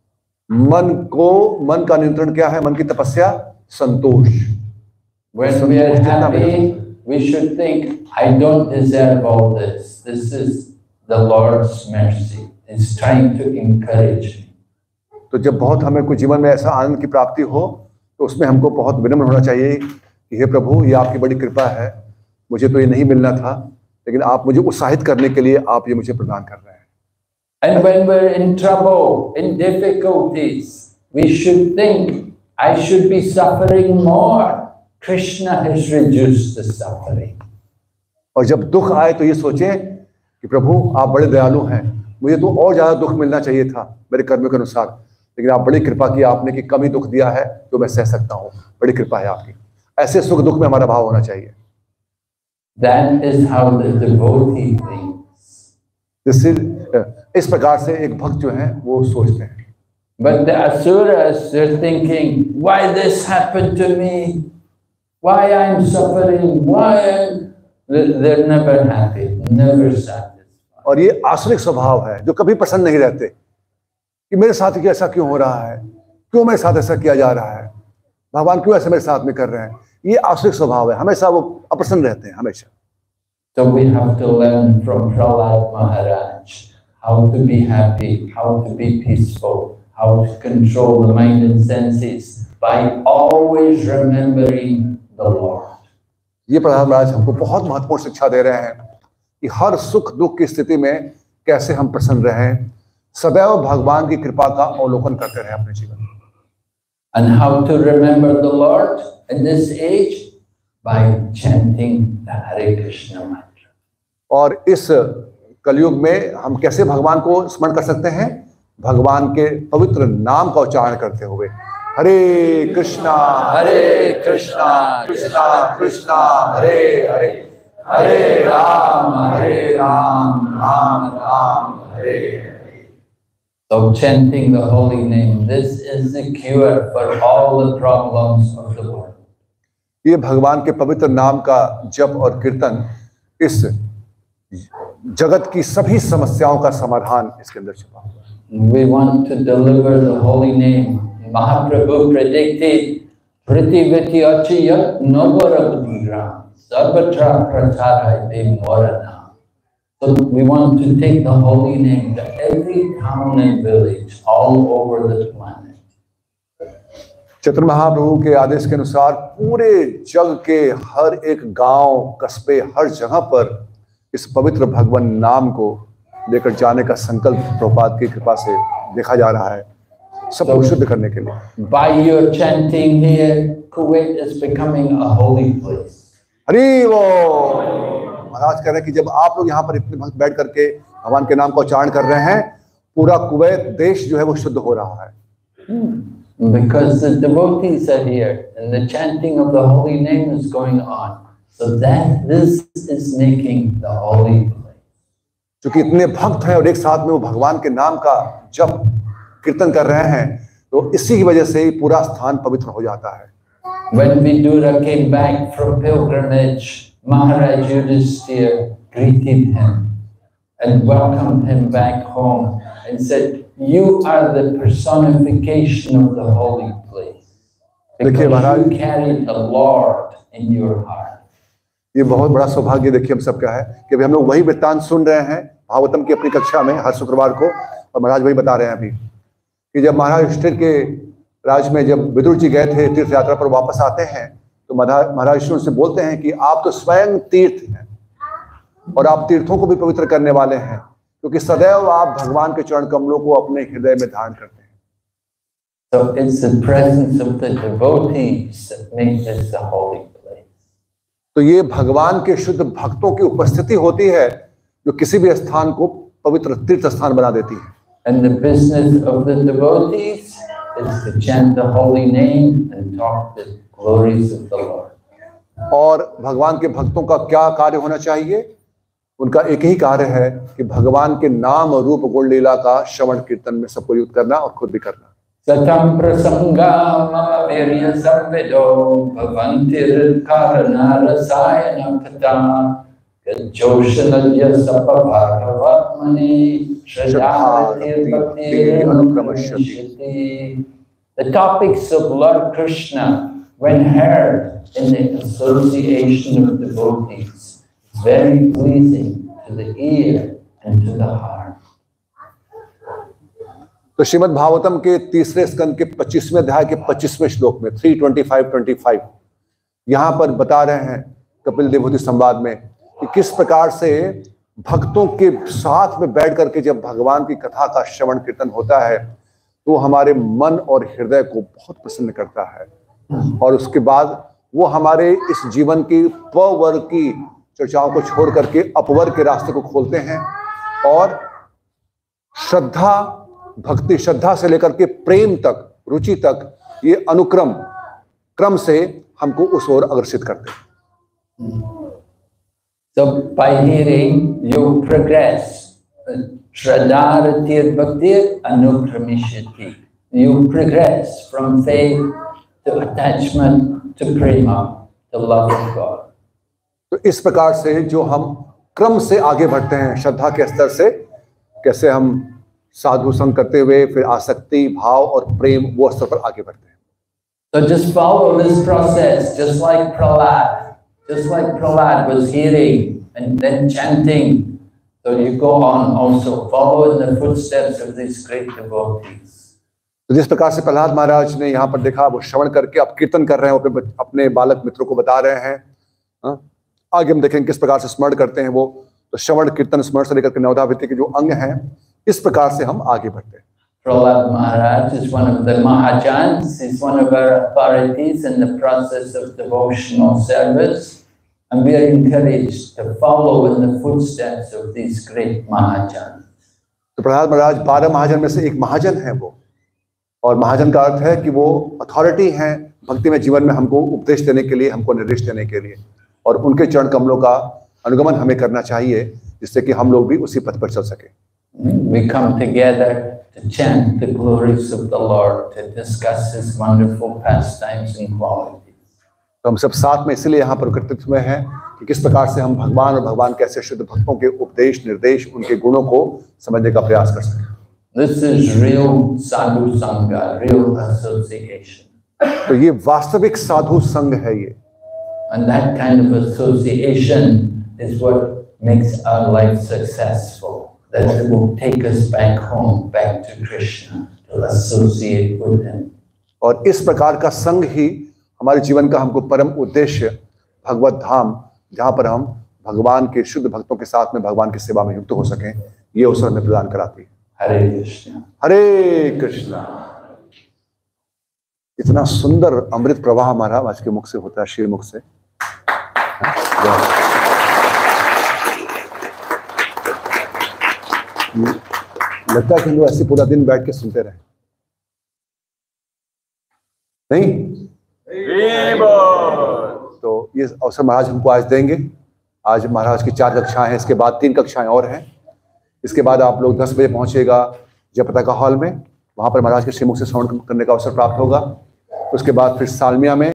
मन का नियंत्रण क्या है? मन की तपस्या संतोष। When we are happy, we should think, "I don't deserve all this. This is the Lord's mercy. He's trying to encourage me." तो जब बहुत हमें कोई जीवन में ऐसा आनंद की प्राप्ति हो तो उसमें हमको बहुत विनम्र होना चाहिए कि हे प्रभु, ये आपकी बड़ी कृपा है, मुझे तो ये नहीं मिलना था, लेकिन आप मुझे उत्साहित करने के लिए आप ये मुझे प्रदान कर रहे हैं। And when we're in trouble, in difficulties, we should think, "I should be suffering more. Krishna has reduced the suffering." और जब दुख आए तो ये सोचें कि प्रभु आप बड़े दयालु हैं, मुझे तो और ज्यादा दुख मिलना चाहिए था मेरे कर्मों के अनुसार, लेकिन आप बड़ी कृपा की आपने कि कम ही दुख दिया है तो मैं सह सकता हूँ, बड़ी कृपा है आपकी। ऐसे सुख दुख में हमारा भाव होना चाहिए। That is how the devotee thinks. इस प्रकार से एक भक्त जो है वो सोचते हैं। But the asuras, they're thinking, why this happened to me? Why I'm suffering? They're never happy, never satisfied. और ये आसुरिक स्वभाव है जो कभी प्रसन्न नहीं रहते कि मेरे साथ ऐसा क्यों हो रहा है, क्यों मेरे साथ ऐसा किया जा रहा है, भगवान क्यों ऐसे मेरे साथ में कर रहे हैं। ये आसुरिक स्वभाव है, हमेशा वो अप्रसन्न रहते हैं हमेशा। So we have to learn from Prahlad Maharaj how to be happy, how to be peaceful, how to control the mind and senses by always remembering the Lord. ये प्रहलाद महाराज हमको बहुत महत्वपूर्ण शिक्षा दे रहे हैं कि हर सुख दुख की स्थिति में कैसे हम प्रसन्न रहें, सदैव भगवान की कृपा का अवलोकन करते रहें अपने जीवन में। And how to remember the Lord in this age? By chanting the Hare Krishna mantra. और इस कलयुग में हम कैसे भगवान को स्मरण कर सकते हैं? भगवान के पवित्र नाम का उच्चारण करते हुए हरे कृष्णा कृष्णा कृष्णा हरे हरे, हरे Ram Ram Ram Hare Hare. So chanting the holy name, this is the cure for all the problems of the world. ये भगवान के पवित्र नाम का जप और कीर्तन इस जगत की सभी समस्याओं का समाधान इसके अंदर छिपा हुआ है। We want to deliver the holy name. Mahaprabhu predicted, Prithivati achiyat navarabudhiram, sarvatra prasarayate morana. So we want to take the holy name to every town and village all over the planet. Chaitanya Mahaprabhu के आदेश के अनुसार पूरे जग के हर एक गांव, कस्बे, हर जगह पर इस पवित्र भगवान नाम को लेकर जाने का संकल्प प्रभुपाद की कृपा से देखा जा रहा है, सबको शुद्ध करने के लिए। By your chanting here, Kuwait is becoming a holy place. Hari वो महाराज कह रहे हैं कि जब आप लोग यहाँ पर इतने भक्त बैठ करके भगवान के नाम का उच्चारण कर रहे हैं, पूरा कुवैत देश जो है वो शुद्ध हो रहा है। Because the devotees are here and the chanting of the holy name is going on. So that this is making the holy place. क्योंकि इतने भक्त हैं और एक साथ में वो भगवान के नाम का जप कीर्तन कर रहे हैं, तो इसी की वजह से ही पूरा स्थान पवित्र हो जाता है। When Vidura came back from pilgrimage, Maharaj Yudhishthira greeted him and welcomed him back home and said, "You are the personification of the holy place because you carry the Lord in your heart." ये बहुत बड़ा सौभाग्य देखिए हम सबका है कि अभी हम लोग वही वृत्तांत सुन रहे हैं भागवतम की अपनी कक्षा में हर शुक्रवार को, और महाराज वही बता रहे हैं अभी कि जब महाराज युधिष्ठिर के राज में जब विदुर जी गए थे तीर्थ यात्रा पर, वापस आते हैं तो महाराज युधिष्ठिर उनसे बोलते हैं कि आप तो स्वयं तीर्थ हैं और आप तीर्थों को भी पवित्र करने वाले हैं, क्योंकि सदैव आप भगवान के चरण कमलों को अपने हृदय में धारण करते हैं। So it's the presence of the devotees that makes this the holy place. तो ये भगवान के शुद्ध भक्तों की उपस्थिति होती है जो किसी भी स्थान को पवित्र तीर्थ स्थान बना देती है। And the business of the devotees is to chant the holy name and talk the glories of the Lord. और भगवान के भक्तों का क्या कार्य होना चाहिए? उनका एक ही कार्य है कि भगवान के नाम और रूप गुण लीला का श्रवण कीर्तन में सबको युक्त करना और खुद भी करना। Satam prasanga mama virya samvedo bhavantir karana rasayana kata gajoshanaja sapabhagavatmani shradharatir bhaktir anukramashyati. The topics of Lord Krishna, when heard in the association of devotees, is very pleasing to the ear and to the heart. तो श्रीमद् भागवतम के तीसरे स्कंद के 25वें अध्याय के 25वें श्लोक में 3:25-25 यहाँ पर बता रहे हैं कपिल देवहूति संवाद में कि किस प्रकार से भक्तों के साथ में बैठ करके जब भगवान की कथा का श्रवण कीर्तन होता है तो हमारे मन और हृदय को बहुत प्रसन्न करता है, और उसके बाद वो हमारे इस जीवन की पवर्ग की चर्चाओं को छोड़ करके अपवर्ग के रास्ते को खोलते हैं, और श्रद्धा भक्ति, श्रद्धा से लेकर के प्रेम तक, रुचि तक, ये अनुक्रम क्रम से हमको उस ओर अग्रसित करते हैं। So by hearing you progress, Shraddha Ratir Bhaktir Anukramishati. you progress from faith to attachment to prema, the love of God. तो इस प्रकार से जो हम क्रम से आगे बढ़ते हैं, श्रद्धा के स्तर से कैसे हम साधु संग करते हुए फिर आसक्ति, भाव और प्रेम वो स्तर पर आगे बढ़ते हैं। So just follow this process, just like Prahlad was hearing and then chanting. So you go on also, follow in the footsteps of these great devotees. तो जिस प्रकार से प्रहलाद महाराज ने यहाँ पर देखा, वो श्रवण करके अब कीर्तन कर रहे हैं, वो अपने बालक मित्रों को बता रहे हैं। आगे हम देखेंगे किस प्रकार से स्मरण करते हैं वो। तो श्रवण कीर्तन स्मरण से लेकर के नवधावित्ति के जो अंग हैं, इस प्रकार से हम आगे बढ़ते हैं। Prahlad Maharaj is one of the Mahajans. He's one of our authorities in the process of devotional service. And we are encouraged to follow in the footsteps of these great Mahajans. तो प्रहलाद महाराज 12 महाजन में से एक महाजन है वो, और महाजन का अर्थ है कि वो अथॉरिटी हैं भक्ति में, जीवन में हमको उपदेश देने के लिए, हमको निर्देश देने के लिए, और उनके चरण कमलों का अनुगमन हमें करना चाहिए, जिससे कि हम लोग भी उसी पथ पर चल सके। We come together to chant the glories of the Lord, to discuss His wonderful pastimes and qualities. तो हम सब साथ में इसलिए यहाँ पर एकत्रित हुए हैं कि किस प्रकार से हम भगवान और भगवान कैसे शुद्ध भक्तों के उपदेश, निर्देश, उनके गुणों को समझने का प्रयास कर सकें। This is real sadhu sangha, real association. तो ये वास्तविक साधु संघ है ये, And that kind of association is what makes our life successful. That it will take us back home, back to Krishna, to associate with Him. और इस प्रकार का संघ ही हमारे जीवन का हमको परम उद्देश्य, भगवत धाम, जहाँ पर हम भगवान के शुद्ध भक्तों के साथ में भगवान की सेवा में युक्त हो सकें, ये अवसर हमें प्रदान कराती है। Hare Krishna. हरे कृष्णा। इतना सुंदर अमृत प्रवाह हमारा आज के मुख से होता है, श्री मुख से। लगता है कि हम लोग ऐसे पूरा दिन बैठ के सुनते रहे, नहीं? तो ये अवसर महाराज हमको आज देंगे। आज महाराज की 4 कक्षाएं हैं, इसके बाद 3 कक्षाएं और हैं। इसके बाद आप लोग 10 बजे पहुंचेगा जयपताका हॉल में, वहां पर महाराज के श्रीमुख से श्रवण करने का अवसर प्राप्त होगा। उसके बाद फिर सालमिया में